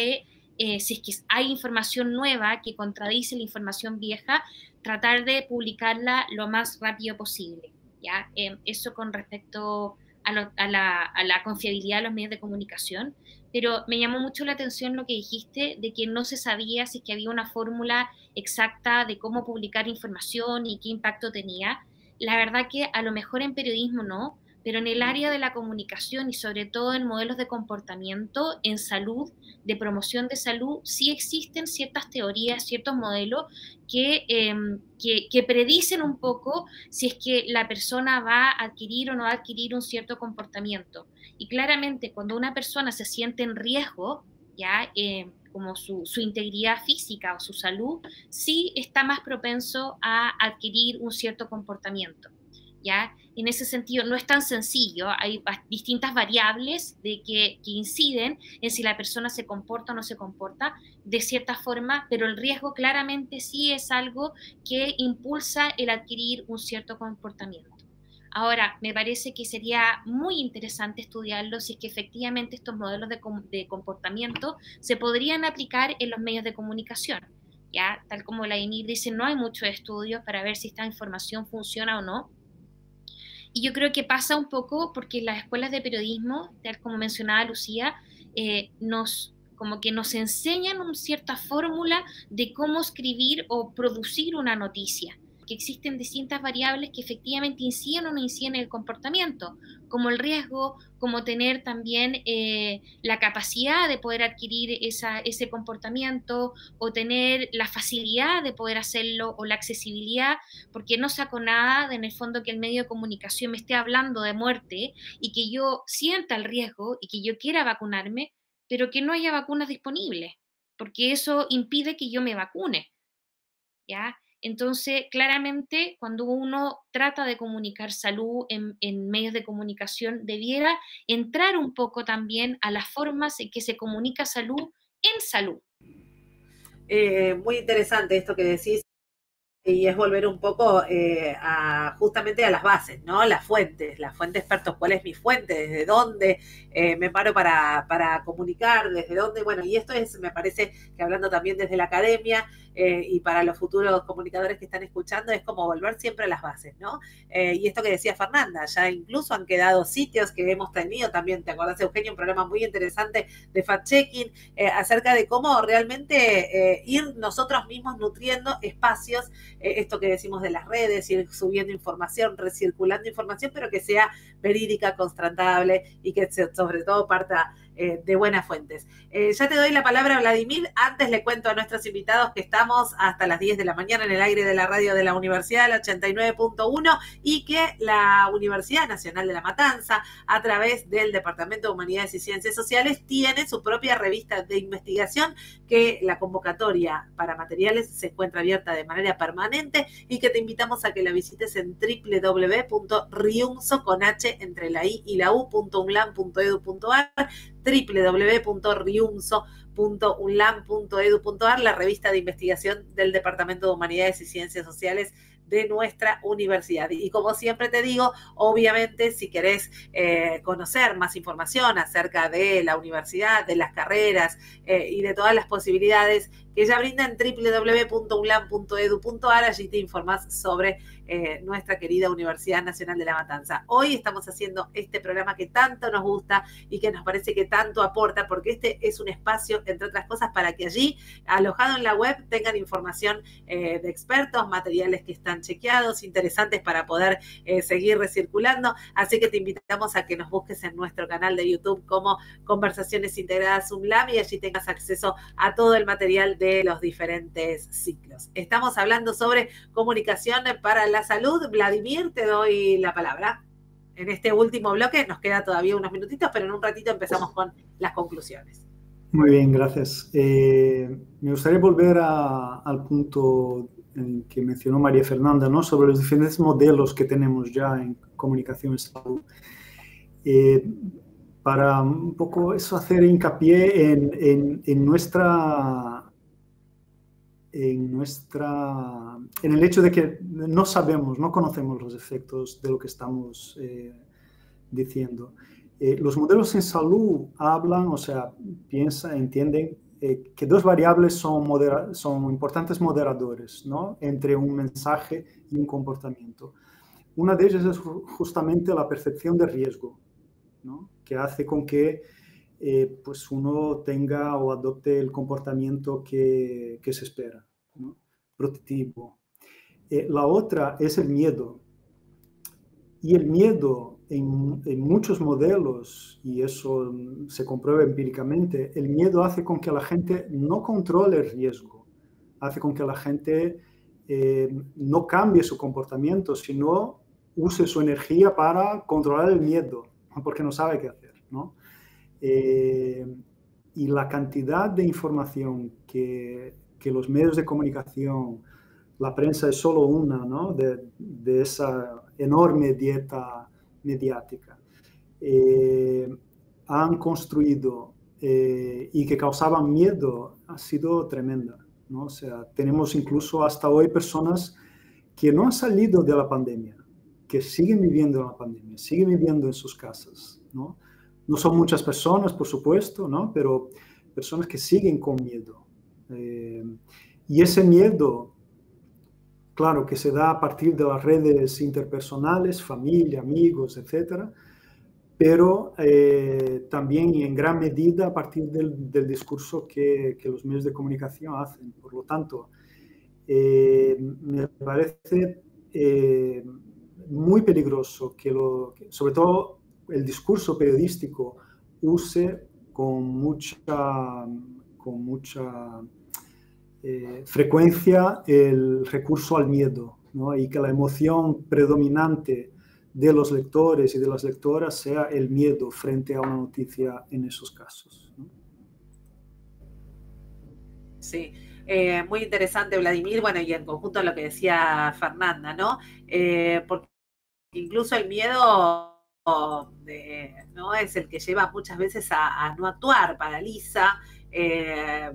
eh, si es que hay información nueva que contradice la información vieja, tratar de publicarla lo más rápido posible, ¿ya? Eh, eso con respecto a, lo, a, la, a la confiabilidad de los medios de comunicación. Pero me llamó mucho la atención lo que dijiste de que no se sabía si es que había una fórmula exacta de cómo publicar información y qué impacto tenía. La verdad que a lo mejor en periodismo no, pero en el área de la comunicación y sobre todo en modelos de comportamiento, en salud, de promoción de salud, sí existen ciertas teorías, ciertos modelos que, eh, que, que predicen un poco si es que la persona va a adquirir o no va a adquirir un cierto comportamiento. Y claramente cuando una persona se siente en riesgo, ya eh, como su, su integridad física o su salud, sí está más propenso a adquirir un cierto comportamiento. ¿Ya? En ese sentido no es tan sencillo, hay distintas variables de que, que inciden en si la persona se comporta o no se comporta de cierta forma, pero el riesgo claramente sí es algo que impulsa el adquirir un cierto comportamiento. Ahora, me parece que sería muy interesante estudiarlo si es que efectivamente estos modelos de, de comportamiento se podrían aplicar en los medios de comunicación. ¿Ya? Tal como la Vladimir dice, no hay muchos estudios para ver si esta información funciona o no. Y yo creo que pasa un poco porque las escuelas de periodismo, tal como mencionaba Lucía, eh, nos, como que nos enseñan una cierta fórmula de cómo escribir o producir una noticia, que existen distintas variables que efectivamente inciden o no inciden en el comportamiento, como el riesgo, como tener también eh, la capacidad de poder adquirir esa, ese comportamiento o tener la facilidad de poder hacerlo o la accesibilidad, porque no saco nada de, en el fondo, que el medio de comunicación me esté hablando de muerte y que yo sienta el riesgo y que yo quiera vacunarme, pero que no haya vacunas disponibles, porque eso impide que yo me vacune, ¿ya? Entonces, claramente, cuando uno trata de comunicar salud en, en medios de comunicación, debiera entrar un poco también a las formas en que se comunica salud en salud. Eh, muy interesante esto que decís. Y es volver un poco eh, a, justamente a las bases, ¿no? Las fuentes, las fuentes expertos, ¿cuál es mi fuente? ¿Desde dónde eh, me paro para, para comunicar? ¿Desde dónde? Bueno, y esto es, me parece que hablando también desde la academia eh, y para los futuros comunicadores que están escuchando, es como volver siempre a las bases, ¿no? Eh, y esto que decía Fernanda, ya incluso han quedado sitios que hemos tenido también, ¿te acordás, Eugenio? Un programa muy interesante de fact-checking eh, acerca de cómo realmente eh, ir nosotros mismos nutriendo espacios, esto que decimos de las redes, ir subiendo información, recirculando información, pero que sea verídica, constatable y que sobre todo parta eh, de buenas fuentes. Eh, ya te doy la palabra, Vladimir. Antes le cuento a nuestros invitados que estamos hasta las diez de la mañana en el aire de la radio de la Universidad, la ochenta y nueve punto uno, y que la Universidad Nacional de La Matanza, a través del Departamento de Humanidades y Ciencias Sociales, tiene su propia revista de investigación, que la convocatoria para materiales se encuentra abierta de manera permanente y que te invitamos a que la visites en doble u doble u doble u punto riumso con H entre la I y la U punto unlam punto edu punto ar, doble u doble u doble u punto riumso punto unlam punto edu punto ar, la revista de investigación del Departamento de Humanidades y Ciencias Sociales de nuestra universidad. Y como siempre te digo, obviamente, si querés eh, conocer más información acerca de la universidad, de las carreras eh, y de todas las posibilidades que ella brinda en doble u doble u doble u punto unlam punto edu punto ar, allí te informás sobre eh, nuestra querida Universidad Nacional de La Matanza. Hoy estamos haciendo este programa que tanto nos gusta y que nos parece que tanto aporta, porque este es un espacio, entre otras cosas, para que allí, alojado en la web, tengan información eh, de expertos, materiales que están chequeados, interesantes para poder eh, seguir recirculando. Así que te invitamos a que nos busques en nuestro canal de YouTube como Conversaciones Integradas UNLAM y allí tengas acceso a todo el material de los diferentes ciclos. Estamos hablando sobre comunicación para la salud. Vladimir, te doy la palabra. En este último bloque nos queda todavía unos minutitos, pero en un ratito empezamos con las conclusiones. Muy bien, gracias. Eh, me gustaría volver a, al punto en que mencionó María Fernanda, ¿no? Sobre los diferentes modelos que tenemos ya en comunicación y salud. Eh, para un poco eso hacer hincapié en, en, en nuestra... En, nuestra, en el hecho de que no sabemos, no conocemos los efectos de lo que estamos eh, diciendo. Eh, los modelos en salud hablan, o sea, piensan, entienden eh, que dos variables son, modera son importantes moderadores, ¿no?, entre un mensaje y un comportamiento. Una de ellas es justamente la percepción de riesgo, ¿no?, que hace con que eh, pues uno tenga o adopte el comportamiento que, que se espera, ¿no?, protectivo. Eh, la otra es el miedo. Y el miedo en, en muchos modelos, y eso se comprueba empíricamente, el miedo hace con que la gente no controle el riesgo, hace con que la gente eh, no cambie su comportamiento, sino use su energía para controlar el miedo, porque no sabe qué hacer, ¿no? Eh, y la cantidad de información que, que los medios de comunicación, la prensa es solo una, ¿no?, de, de esa enorme dieta mediática, eh, han construido eh, y que causaban miedo, ha sido tremenda, ¿no? O sea, tenemos incluso hasta hoy personas que no han salido de la pandemia, que siguen viviendo en la pandemia, siguen viviendo en sus casas, ¿no? No son muchas personas, por supuesto, ¿no?, pero personas que siguen con miedo. Eh, y ese miedo, claro, que se da a partir de las redes interpersonales, familia, amigos, etcétera, pero eh, también y en gran medida a partir del, del discurso que, que los medios de comunicación hacen. Por lo tanto, eh, me parece eh, muy peligroso que, lo, que, sobre todo, el discurso periodístico use con mucha, con mucha eh, frecuencia el recurso al miedo, ¿no?, y que la emoción predominante de los lectores y de las lectoras sea el miedo frente a una noticia en esos casos, ¿no? Sí, eh, muy interesante, Vladimir. Bueno, y en conjunto a lo que decía Fernanda, ¿no? Eh, porque incluso el miedo de, ¿no?, es el que lleva muchas veces a, a no actuar, paraliza, eh,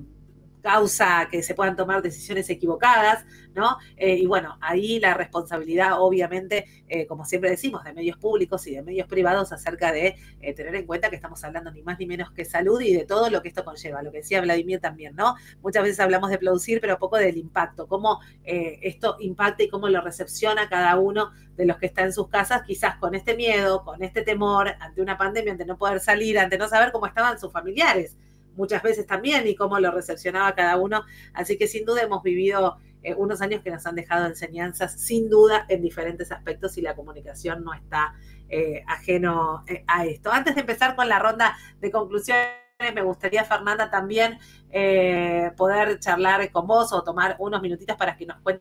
causa que se puedan tomar decisiones equivocadas, ¿no? Eh, y bueno, ahí la responsabilidad, obviamente, eh, como siempre decimos, de medios públicos y de medios privados acerca de eh, tener en cuenta que estamos hablando ni más ni menos que salud y de todo lo que esto conlleva, lo que decía Vladimir también, ¿no? Muchas veces hablamos de producir, pero poco del impacto, cómo eh, esto impacta y cómo lo recepciona cada uno de los que está en sus casas, quizás con este miedo, con este temor, ante una pandemia, ante no poder salir, ante no saber cómo estaban sus familiares, muchas veces también, y cómo lo recepcionaba cada uno. Así que sin duda hemos vivido eh, unos años que nos han dejado enseñanzas, sin duda, en diferentes aspectos, y la comunicación no está eh, ajeno eh, a esto. Antes de empezar con la ronda de conclusiones, me gustaría, Fernanda, también eh, poder charlar con vos o tomar unos minutitos para que nos cuentes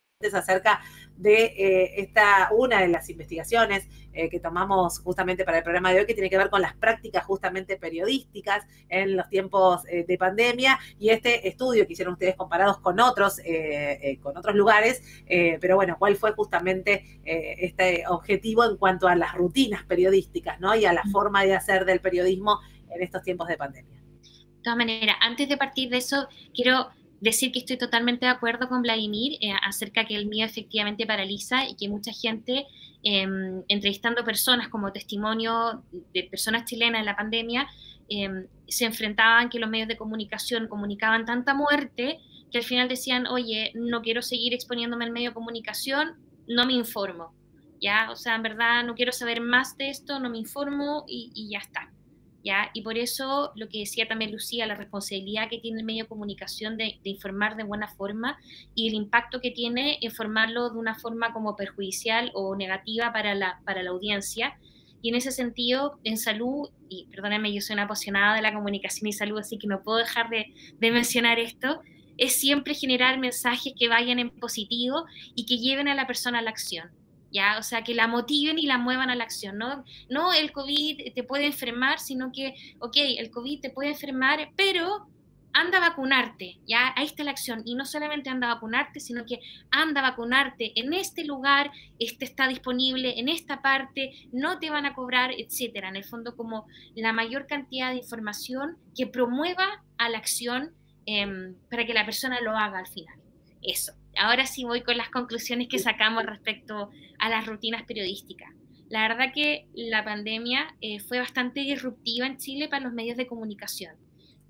acerca de eh, esta, una de las investigaciones eh, que tomamos justamente para el programa de hoy, que tiene que ver con las prácticas justamente periodísticas en los tiempos eh, de pandemia, y este estudio que hicieron ustedes comparados con otros, eh, eh, con otros lugares, eh, pero bueno, ¿cuál fue justamente eh, este objetivo en cuanto a las rutinas periodísticas, ¿no?, y a la forma de hacer del periodismo en estos tiempos de pandemia? De todas maneras, antes de partir de eso, quiero decir que estoy totalmente de acuerdo con Vladimir eh, acerca que el miedo efectivamente paraliza y que mucha gente, eh, entrevistando personas como testimonio de personas chilenas en la pandemia, eh, se enfrentaban que los medios de comunicación comunicaban tanta muerte que al final decían, oye, no quiero seguir exponiéndome al medio de comunicación, no me informo, ¿ya? O sea, en verdad no quiero saber más de esto, no me informo y, y ya está. ¿Ya? Y por eso, lo que decía también Lucía, la responsabilidad que tiene el medio de comunicación de, de informar de buena forma y el impacto que tiene informarlo de una forma como perjudicial o negativa para la, para la audiencia. Y en ese sentido, en salud, y perdónenme, yo soy una apasionada de la comunicación y salud, así que no puedo dejar de, de mencionar esto, es siempre generar mensajes que vayan en positivo y que lleven a la persona a la acción. ¿Ya? O sea, que la motiven y la muevan a la acción, ¿no? No el COVID te puede enfermar, sino que, ok, el COVID te puede enfermar, pero anda a vacunarte, ¿ya? Ahí está la acción, y no solamente anda a vacunarte, sino que anda a vacunarte en este lugar, este está disponible en esta parte, no te van a cobrar, etcétera. En el fondo, como la mayor cantidad de información que promueva a la acción eh, para que la persona lo haga al final. Eso. Ahora sí voy con las conclusiones que sacamos respecto a las rutinas periodísticas. La verdad que la pandemia eh, fue bastante disruptiva en Chile para los medios de comunicación.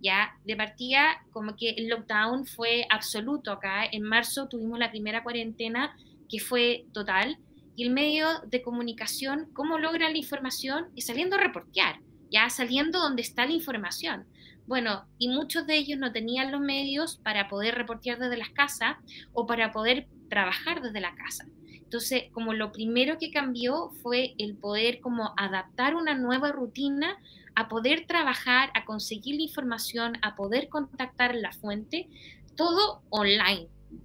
Ya, de partida, como que el lockdown fue absoluto acá. En marzo tuvimos la primera cuarentena que fue total. Y el medio de comunicación, ¿cómo logran la información? Es saliendo a reportear, ya saliendo donde está la información. Bueno, y muchos de ellos no tenían los medios para poder reportear desde las casas o para poder trabajar desde la casa. Entonces, como lo primero que cambió fue el poder como adaptar una nueva rutina a poder trabajar, a conseguir la información, a poder contactar la fuente, todo online.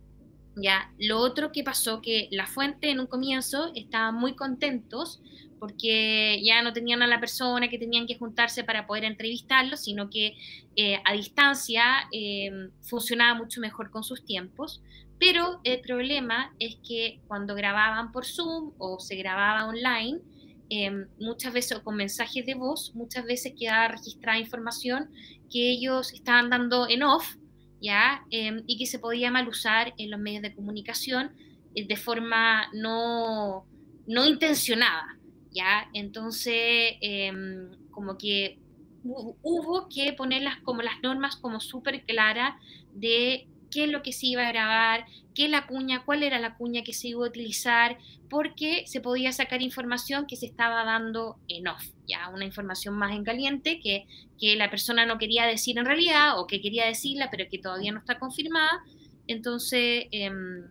Ya, lo otro que pasó, que la fuente en un comienzo estaban muy contentos porque ya no tenían a la persona que tenían que juntarse para poder entrevistarlo, sino que eh, a distancia eh, funcionaba mucho mejor con sus tiempos. Pero el problema es que cuando grababan por Zoom o se grababa online, eh, muchas veces o con mensajes de voz, muchas veces quedaba registrada información que ellos estaban dando en off, ¿ya? Eh, y que se podía mal usar en los medios de comunicación eh, de forma no, no intencionada, ¿ya? Entonces, eh, como que hubo que poner las, como las normas como súper claras de qué es lo que se iba a grabar, qué la cuña, cuál era la cuña que se iba a utilizar, porque se podía sacar información que se estaba dando en off, ya una información más en caliente que, que la persona no quería decir en realidad o que quería decirla pero que todavía no está confirmada. Entonces eh,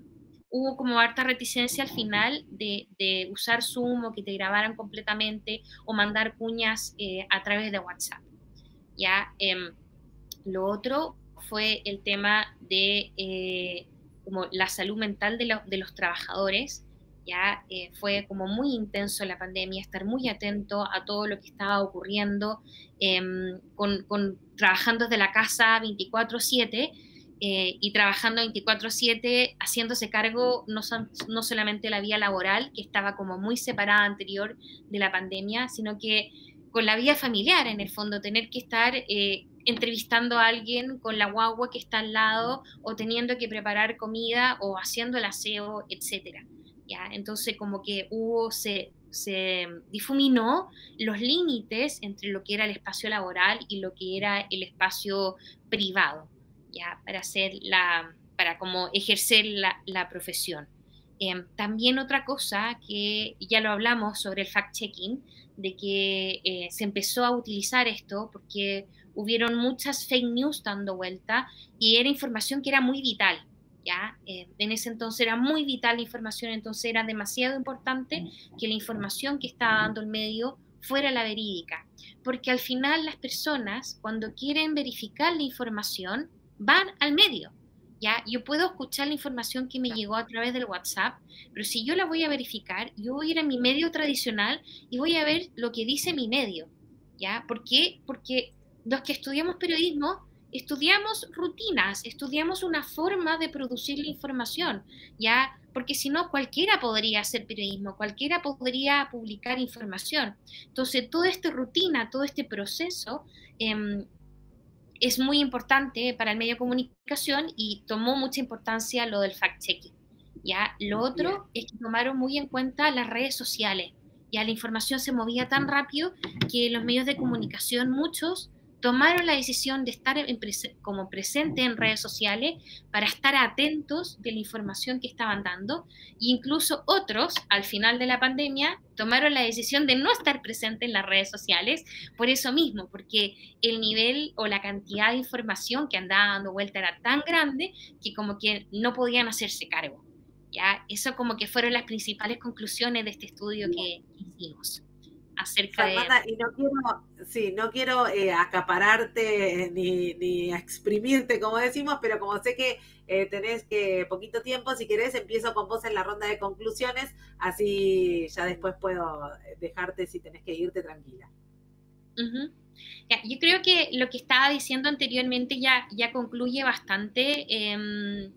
hubo como harta reticencia al final de, de usar Zoom o que te grabaran completamente o mandar cuñas eh, a través de WhatsApp. Ya, eh, lo otro fue el tema de eh, como la salud mental de, lo, de los trabajadores. Ya eh, fue como muy intenso la pandemia, estar muy atento a todo lo que estaba ocurriendo, eh, con, con, trabajando desde la casa veinticuatro siete eh, y trabajando veinticuatro siete, haciéndose cargo no, son, no solamente de la vía laboral, que estaba como muy separada anterior de la pandemia, sino que con la vida familiar, en el fondo, tener que estar eh, entrevistando a alguien con la guagua que está al lado, o teniendo que preparar comida, o haciendo el aseo, etcétera. ¿Ya? Entonces, como que hubo, se, se difuminó los límites entre lo que era el espacio laboral y lo que era el espacio privado, ¿ya? Para hacer la, para como ejercer la, la profesión. Eh, también otra cosa que ya lo hablamos sobre el fact-checking, de que eh, se empezó a utilizar esto porque hubieron muchas fake news dando vuelta y era información que era muy vital, ¿ya? Eh, en ese entonces era muy vital la información, entonces era demasiado importante que la información que estaba dando el medio fuera la verídica, porque al final las personas cuando quieren verificar la información van al medio. ¿Ya? Yo puedo escuchar la información que me llegó a través del WhatsApp, pero si yo la voy a verificar, yo voy a ir a mi medio tradicional y voy a ver lo que dice mi medio, ¿ya? ¿Por qué? Porque los que estudiamos periodismo estudiamos rutinas, estudiamos una forma de producir la información, ¿ya? Porque si no, cualquiera podría hacer periodismo, cualquiera podría publicar información. Entonces, toda esta rutina, todo este proceso eh, es muy importante para el medio de comunicación y tomó mucha importancia lo del fact-checking. ¿Ya? Lo otro es que tomaron muy en cuenta las redes sociales. Ya la información se movía tan rápido que los medios de comunicación, muchos, tomaron la decisión de estar en prese- como presente en redes sociales para estar atentos de la información que estaban dando, e incluso otros, al final de la pandemia, tomaron la decisión de no estar presente en las redes sociales por eso mismo, porque el nivel o la cantidad de información que andaba dando vuelta era tan grande que como que no podían hacerse cargo. ¿Ya? Eso como que fueron las principales conclusiones de este estudio que hicimos acerca Fernanda, de... y no quiero, sí, no quiero eh, acapararte ni, ni exprimirte, como decimos, pero como sé que eh, tenés que poquito tiempo, si querés empiezo con vos en la ronda de conclusiones, así ya después puedo dejarte si tenés que irte tranquila. Uh-huh. Ya, yo creo que lo que estaba diciendo anteriormente ya, ya concluye bastante eh,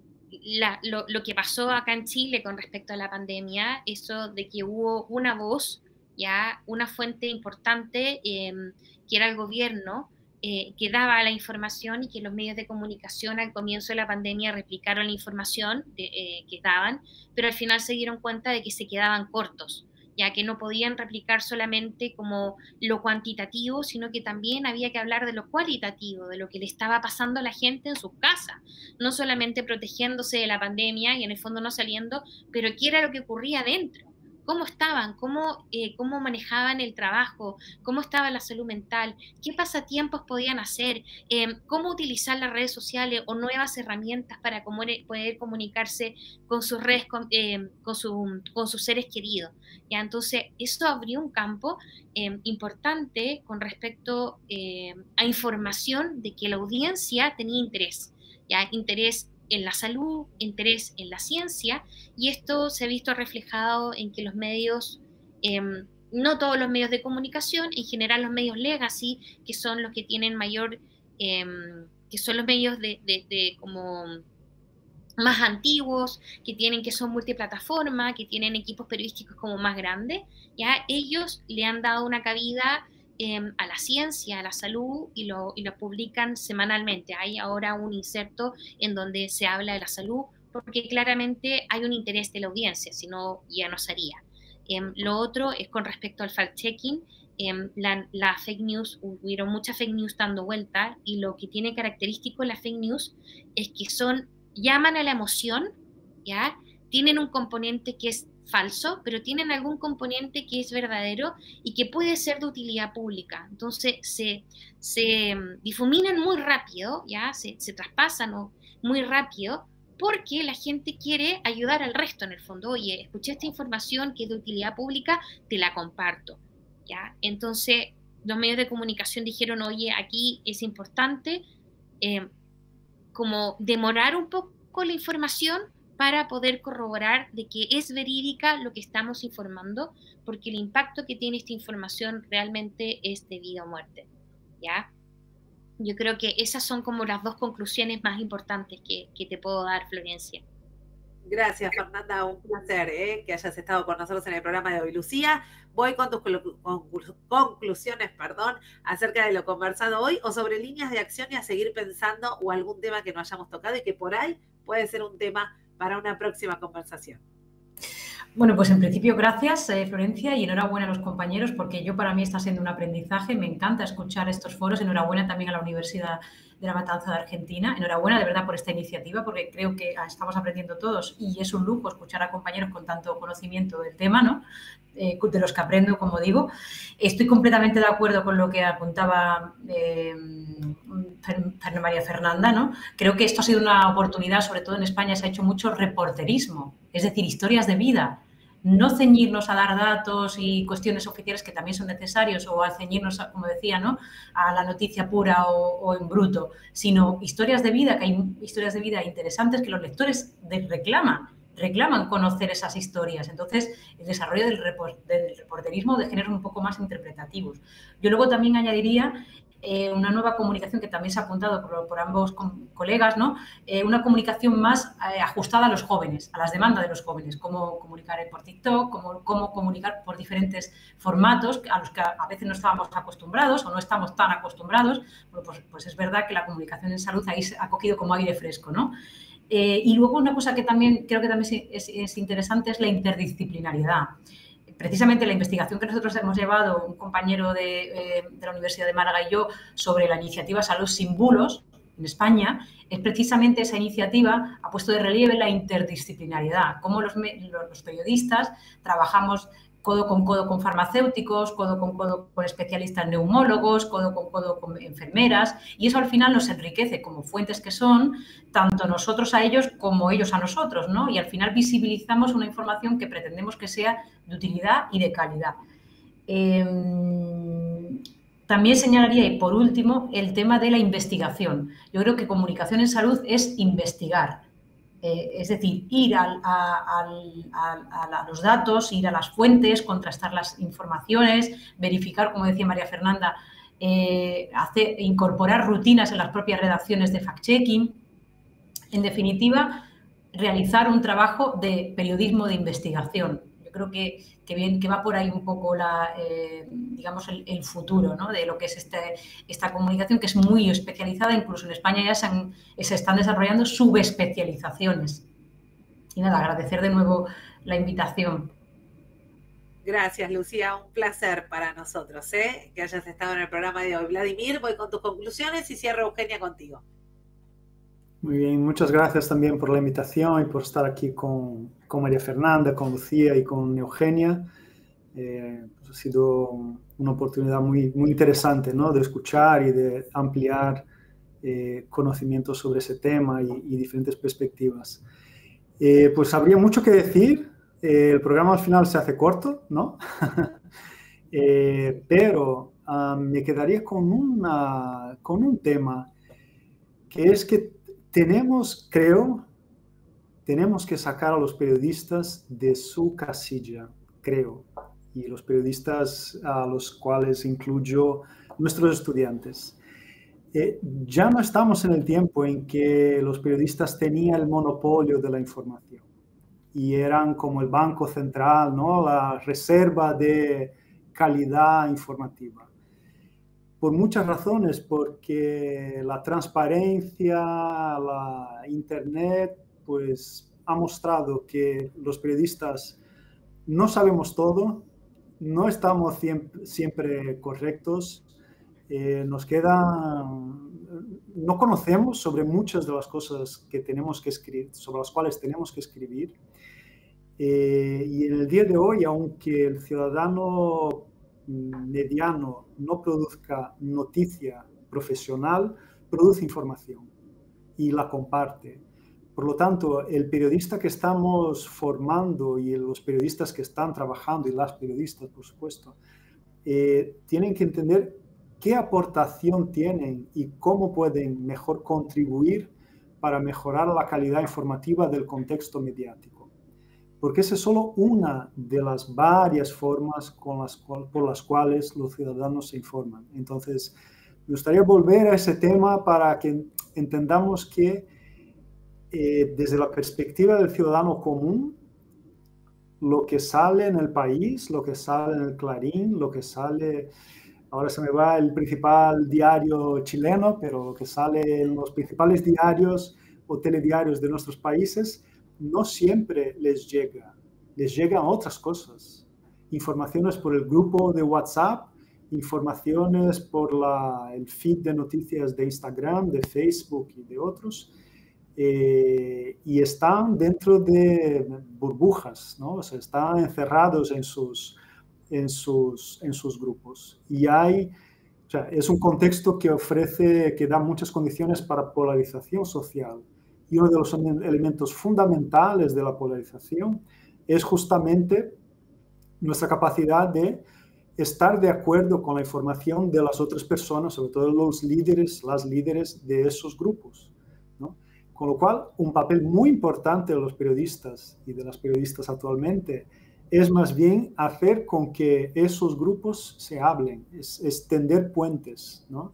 la, lo, lo que pasó acá en Chile con respecto a la pandemia, eso de que hubo una voz, ya una fuente importante eh, que era el gobierno, eh, que daba la información y que los medios de comunicación al comienzo de la pandemia replicaron la información de, eh, que daban, pero al final se dieron cuenta de que se quedaban cortos. ya que no podían replicar solamente como lo cuantitativo, sino que también había que hablar de lo cualitativo, de lo que le estaba pasando a la gente en sus casas, no solamente protegiéndose de la pandemia y en el fondo no saliendo, pero qué era lo que ocurría dentro. ¿Cómo estaban? ¿Cómo, eh, cómo manejaban el trabajo? ¿Cómo estaba la salud mental? ¿Qué pasatiempos podían hacer? Eh, ¿Cómo utilizar las redes sociales o nuevas herramientas para poder comunicarse con sus redes, con, eh, con, su, con sus seres queridos? ¿Ya? Entonces, eso abrió un campo eh, importante con respecto eh, a información de que la audiencia tenía interés, ¿ya? Interés en la salud, interés en la ciencia, y esto se ha visto reflejado en que los medios, eh, no todos los medios de comunicación, en general los medios legacy, que son los que tienen mayor, eh, que son los medios de, de, de como más antiguos, que tienen, que son multiplataforma, que tienen equipos periodísticos como más grandes, ya ellos le han dado una cabida Eh, a la ciencia, a la salud, y lo, y lo publican semanalmente. Hay ahora un inserto en donde se habla de la salud, porque claramente hay un interés de la audiencia, si no, ya no sería. Eh, lo otro es con respecto al fact-checking. Eh, la, la fake news, hubieron muchas fake news dando vuelta, y lo que tiene característico la fake news es que son, llaman a la emoción, ¿ya? Tienen un componente que es falso, pero tienen algún componente que es verdadero y que puede ser de utilidad pública. Entonces se, se difuminan muy rápido, ¿ya? Se, se traspasan muy rápido, porque la gente quiere ayudar al resto en el fondo. Oye, escuché esta información que es de utilidad pública, te la comparto, ¿ya? Entonces los medios de comunicación dijeron, oye, aquí es importante eh, como demorar un poco la información para poder corroborar de que es verídica lo que estamos informando, porque el impacto que tiene esta información realmente es de vida o muerte, ¿ya? Yo creo que esas son como las dos conclusiones más importantes que, que te puedo dar, Florencia. Gracias, Fernanda, un placer ¿eh? que hayas estado con nosotros en el programa de hoy. Lucía, voy con tus conclusiones perdón, acerca de lo conversado hoy, o sobre líneas de acción y a seguir pensando, o algún tema que no hayamos tocado y que por ahí puede ser un tema para una próxima conversación. Bueno, pues en principio gracias, eh, Florencia, y enhorabuena a los compañeros, porque yo para mí está siendo un aprendizaje, me encanta escuchar estos foros. Enhorabuena también a la Universidad de La Matanza de Argentina, enhorabuena de verdad por esta iniciativa, porque creo que estamos aprendiendo todos y es un lujo escuchar a compañeros con tanto conocimiento del tema, ¿no? Eh, de los que aprendo, como digo. Estoy completamente de acuerdo con lo que apuntaba eh, María Fernanda, ¿no? Creo que esto ha sido una oportunidad, sobre todo en España se ha hecho mucho reporterismo, es decir, historias de vida. No ceñirnos a dar datos y cuestiones oficiales que también son necesarios, o a ceñirnos, a, como decía, ¿no? a la noticia pura o, o en bruto, sino historias de vida, que hay historias de vida interesantes que los lectores reclaman, reclaman conocer esas historias. Entonces, el desarrollo del, report, del reporterismo de géneros un poco más interpretativos. Yo luego también añadiría Eh, una nueva comunicación que también se ha apuntado por, por ambos colegas, ¿no? Eh, una comunicación más eh, ajustada a los jóvenes, a las demandas de los jóvenes, cómo comunicar por TikTok, cómo, cómo comunicar por diferentes formatos a los que a, a veces no estábamos acostumbrados o no estamos tan acostumbrados. Bueno, pues, pues es verdad que la comunicación en salud ahí se ha cogido como aire fresco, ¿no? Eh, y luego una cosa que también creo que también es, es interesante es la interdisciplinariedad. Precisamente la investigación que nosotros hemos llevado, un compañero de, eh, de la Universidad de Málaga y yo, sobre la iniciativa Salud sin bulos en España, es precisamente esa iniciativa ha puesto de relieve la interdisciplinariedad, cómo los, los periodistas trabajamos codo con codo con farmacéuticos, codo con codo con especialistas neumólogos, codo con codo con enfermeras, y eso al final nos enriquece como fuentes que son, tanto nosotros a ellos como ellos a nosotros, ¿no? Y al final visibilizamos una información que pretendemos que sea de utilidad y de calidad. Eh, también señalaría, y por último, el tema de la investigación. Yo creo que comunicación en salud es investigar. Eh, es decir, ir al, a, a, a, a los datos, ir a las fuentes, contrastar las informaciones, verificar, como decía María Fernanda, eh, hacer, incorporar rutinas en las propias redacciones de fact-checking. En definitiva, realizar un trabajo de periodismo de investigación. Yo creo que, que, bien, que va por ahí un poco la, eh, digamos el, el futuro, ¿no? De lo que es este, esta comunicación, que es muy especializada. Incluso en España ya se, han, se están desarrollando subespecializaciones. Y nada, agradecer de nuevo la invitación. Gracias, Lucía. Un placer para nosotros, ¿eh? que hayas estado en el programa de hoy. Vladimir, voy con tus conclusiones y cierro, Eugenia, contigo. Muy bien, muchas gracias también por la invitación y por estar aquí con, con María Fernanda, con Lucía y con Eugenia. Eh, pues ha sido una oportunidad muy, muy interesante, ¿no? De escuchar y de ampliar eh, conocimientos sobre ese tema y, y diferentes perspectivas. Eh, pues habría mucho que decir. Eh, el programa al final se hace corto, ¿no? eh, pero um, me quedaría con, una, con un tema que es que tenemos, creo, tenemos que sacar a los periodistas de su casilla, creo, y los periodistas a los cuales incluyo nuestros estudiantes. Eh, ya no estamos en el tiempo en que los periodistas tenían el monopolio de la información y eran como el banco central, ¿no? La reserva de calidad informativa. Por muchas razones, porque la transparencia, la internet, pues ha mostrado que los periodistas no sabemos todo, no estamos siempre, siempre correctos, eh, nos queda, no conocemos sobre muchas de las cosas que tenemos que escribir, sobre las cuales tenemos que escribir. Eh, y en el día de hoy, aunque el ciudadano mediano no produzca noticia profesional, produce información y la comparte. Por lo tanto, el periodista que estamos formando y los periodistas que están trabajando, y las periodistas, por supuesto, eh, tienen que entender qué aportación tienen y cómo pueden mejor contribuir para mejorar la calidad informativa del contexto mediático. Porque esa es solo una de las varias formas con las cual, por las cuales los ciudadanos se informan. Entonces, me gustaría volver a ese tema para que entendamos que eh, desde la perspectiva del ciudadano común, lo que sale en el país, lo que sale en el Clarín, lo que sale, ahora se me va el principal diario chileno, pero lo que sale en los principales diarios o telediarios de nuestros países, no siempre les llega, les llegan otras cosas, informaciones por el grupo de WhatsApp, informaciones por la, el feed de noticias de Instagram, de Facebook y de otros, eh, y están dentro de burbujas, ¿no? O sea, están encerrados en sus, en sus, en sus grupos. Y hay, o sea, es un contexto que ofrece, que da muchas condiciones para polarización social. Y uno de los elementos fundamentales de la polarización es justamente nuestra capacidad de estar de acuerdo con la información de las otras personas, sobre todo los líderes, las líderes de esos grupos, ¿no? Con lo cual, un papel muy importante de los periodistas y de las periodistas actualmente es más bien hacer con que esos grupos se hablen, es, es tender puentes, ¿no?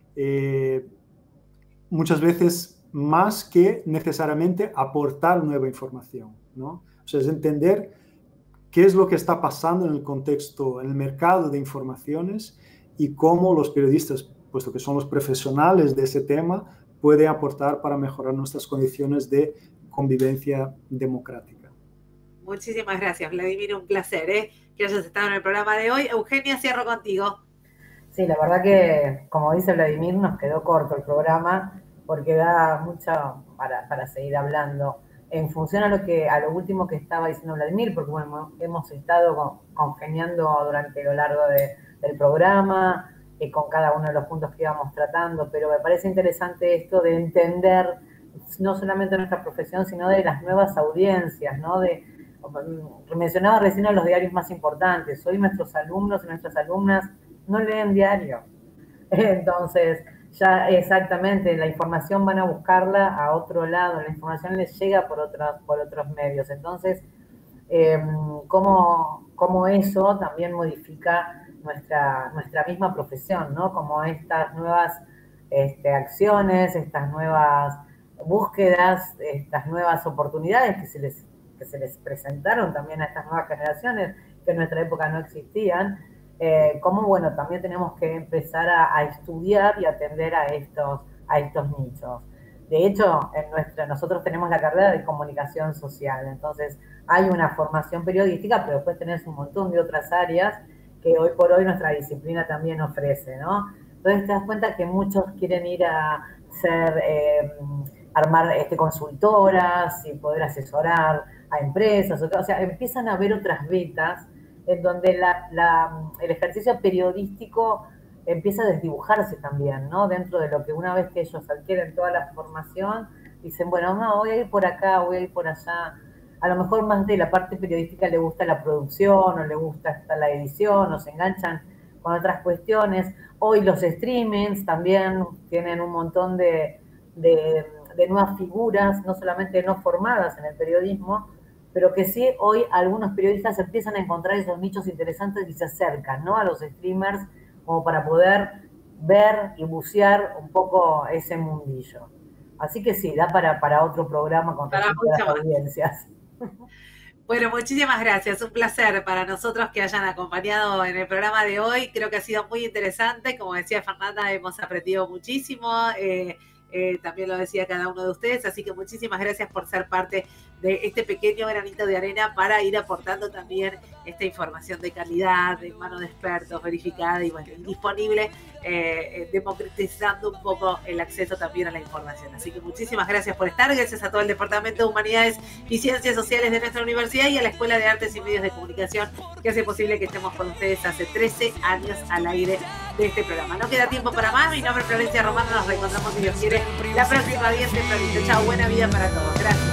Eh, muchas veces más que necesariamente aportar nueva información, ¿no? O sea, es entender qué es lo que está pasando en el contexto, en el mercado de informaciones y cómo los periodistas, puesto que son los profesionales de ese tema, pueden aportar para mejorar nuestras condiciones de convivencia democrática. Muchísimas gracias, Vladimir, un placer, ¿eh? que hayas estado en el programa de hoy. Eugenia, cierro contigo. Sí, la verdad que, como dice Vladimir, nos quedó corto el programa, porque da mucho para, para seguir hablando en función a lo que a lo último que estaba diciendo Vladimir, porque bueno, hemos estado con, congeniando durante lo largo de, del programa, eh, con cada uno de los puntos que íbamos tratando, pero me parece interesante esto de entender no solamente nuestra profesión, sino de las nuevas audiencias, ¿no? De, mencionaba recién a los diarios más importantes. Hoy nuestros alumnos y nuestras alumnas no leen diario. Entonces, ya exactamente, la información van a buscarla a otro lado, la información les llega por otros, por otros medios. Entonces, eh, ¿cómo, cómo eso también modifica nuestra, nuestra misma profesión, ¿no? Como estas nuevas este, acciones, estas nuevas búsquedas, estas nuevas oportunidades que se les, que se les presentaron también a estas nuevas generaciones, que en nuestra época no existían. Eh, cómo, bueno, también tenemos que empezar a, a estudiar y atender a estos, a estos nichos. De hecho, en nuestra, nosotros tenemos la carrera de comunicación social, entonces hay una formación periodística, pero después tenés un montón de otras áreas que hoy por hoy nuestra disciplina también ofrece, ¿no? Entonces te das cuenta que muchos quieren ir a ser, eh, armar este, consultoras y poder asesorar a empresas, o sea, empiezan a haber otras vetas en donde la, la, el ejercicio periodístico empieza a desdibujarse también, ¿no? Dentro de lo que una vez que ellos adquieren toda la formación, dicen, bueno, no, voy a ir por acá, voy a ir por allá. A lo mejor más de la parte periodística le gusta la producción, o le gusta la edición, o se enganchan con otras cuestiones. Hoy los streamings también tienen un montón de, de, de nuevas figuras, no solamente no formadas en el periodismo, pero que sí hoy algunos periodistas empiezan a encontrar esos nichos interesantes y se acercan, ¿no?, a los streamers como para poder ver y bucear un poco ese mundillo. Así que sí, da para, para otro programa con para respecto a las más. audiencias. Bueno, muchísimas gracias. Un placer para nosotros que hayan acompañado en el programa de hoy. Creo que ha sido muy interesante. Como decía Fernanda, hemos aprendido muchísimo. Eh, eh, también lo decía cada uno de ustedes. Así que muchísimas gracias por ser parte de este pequeño granito de arena para ir aportando también esta información de calidad, de mano de expertos, verificada y bueno, disponible, eh, democratizando un poco el acceso también a la información. Así que muchísimas gracias por estar, gracias a todo el Departamento de Humanidades y Ciencias Sociales de nuestra universidad y a la Escuela de Artes y Medios de Comunicación, que hace posible que estemos con ustedes hace trece años al aire de este programa. No queda tiempo para más, mi nombre es Florencia Romano, nos reencontramos si Dios quiere la próxima viernes. Chao, buena vida para todos. Gracias.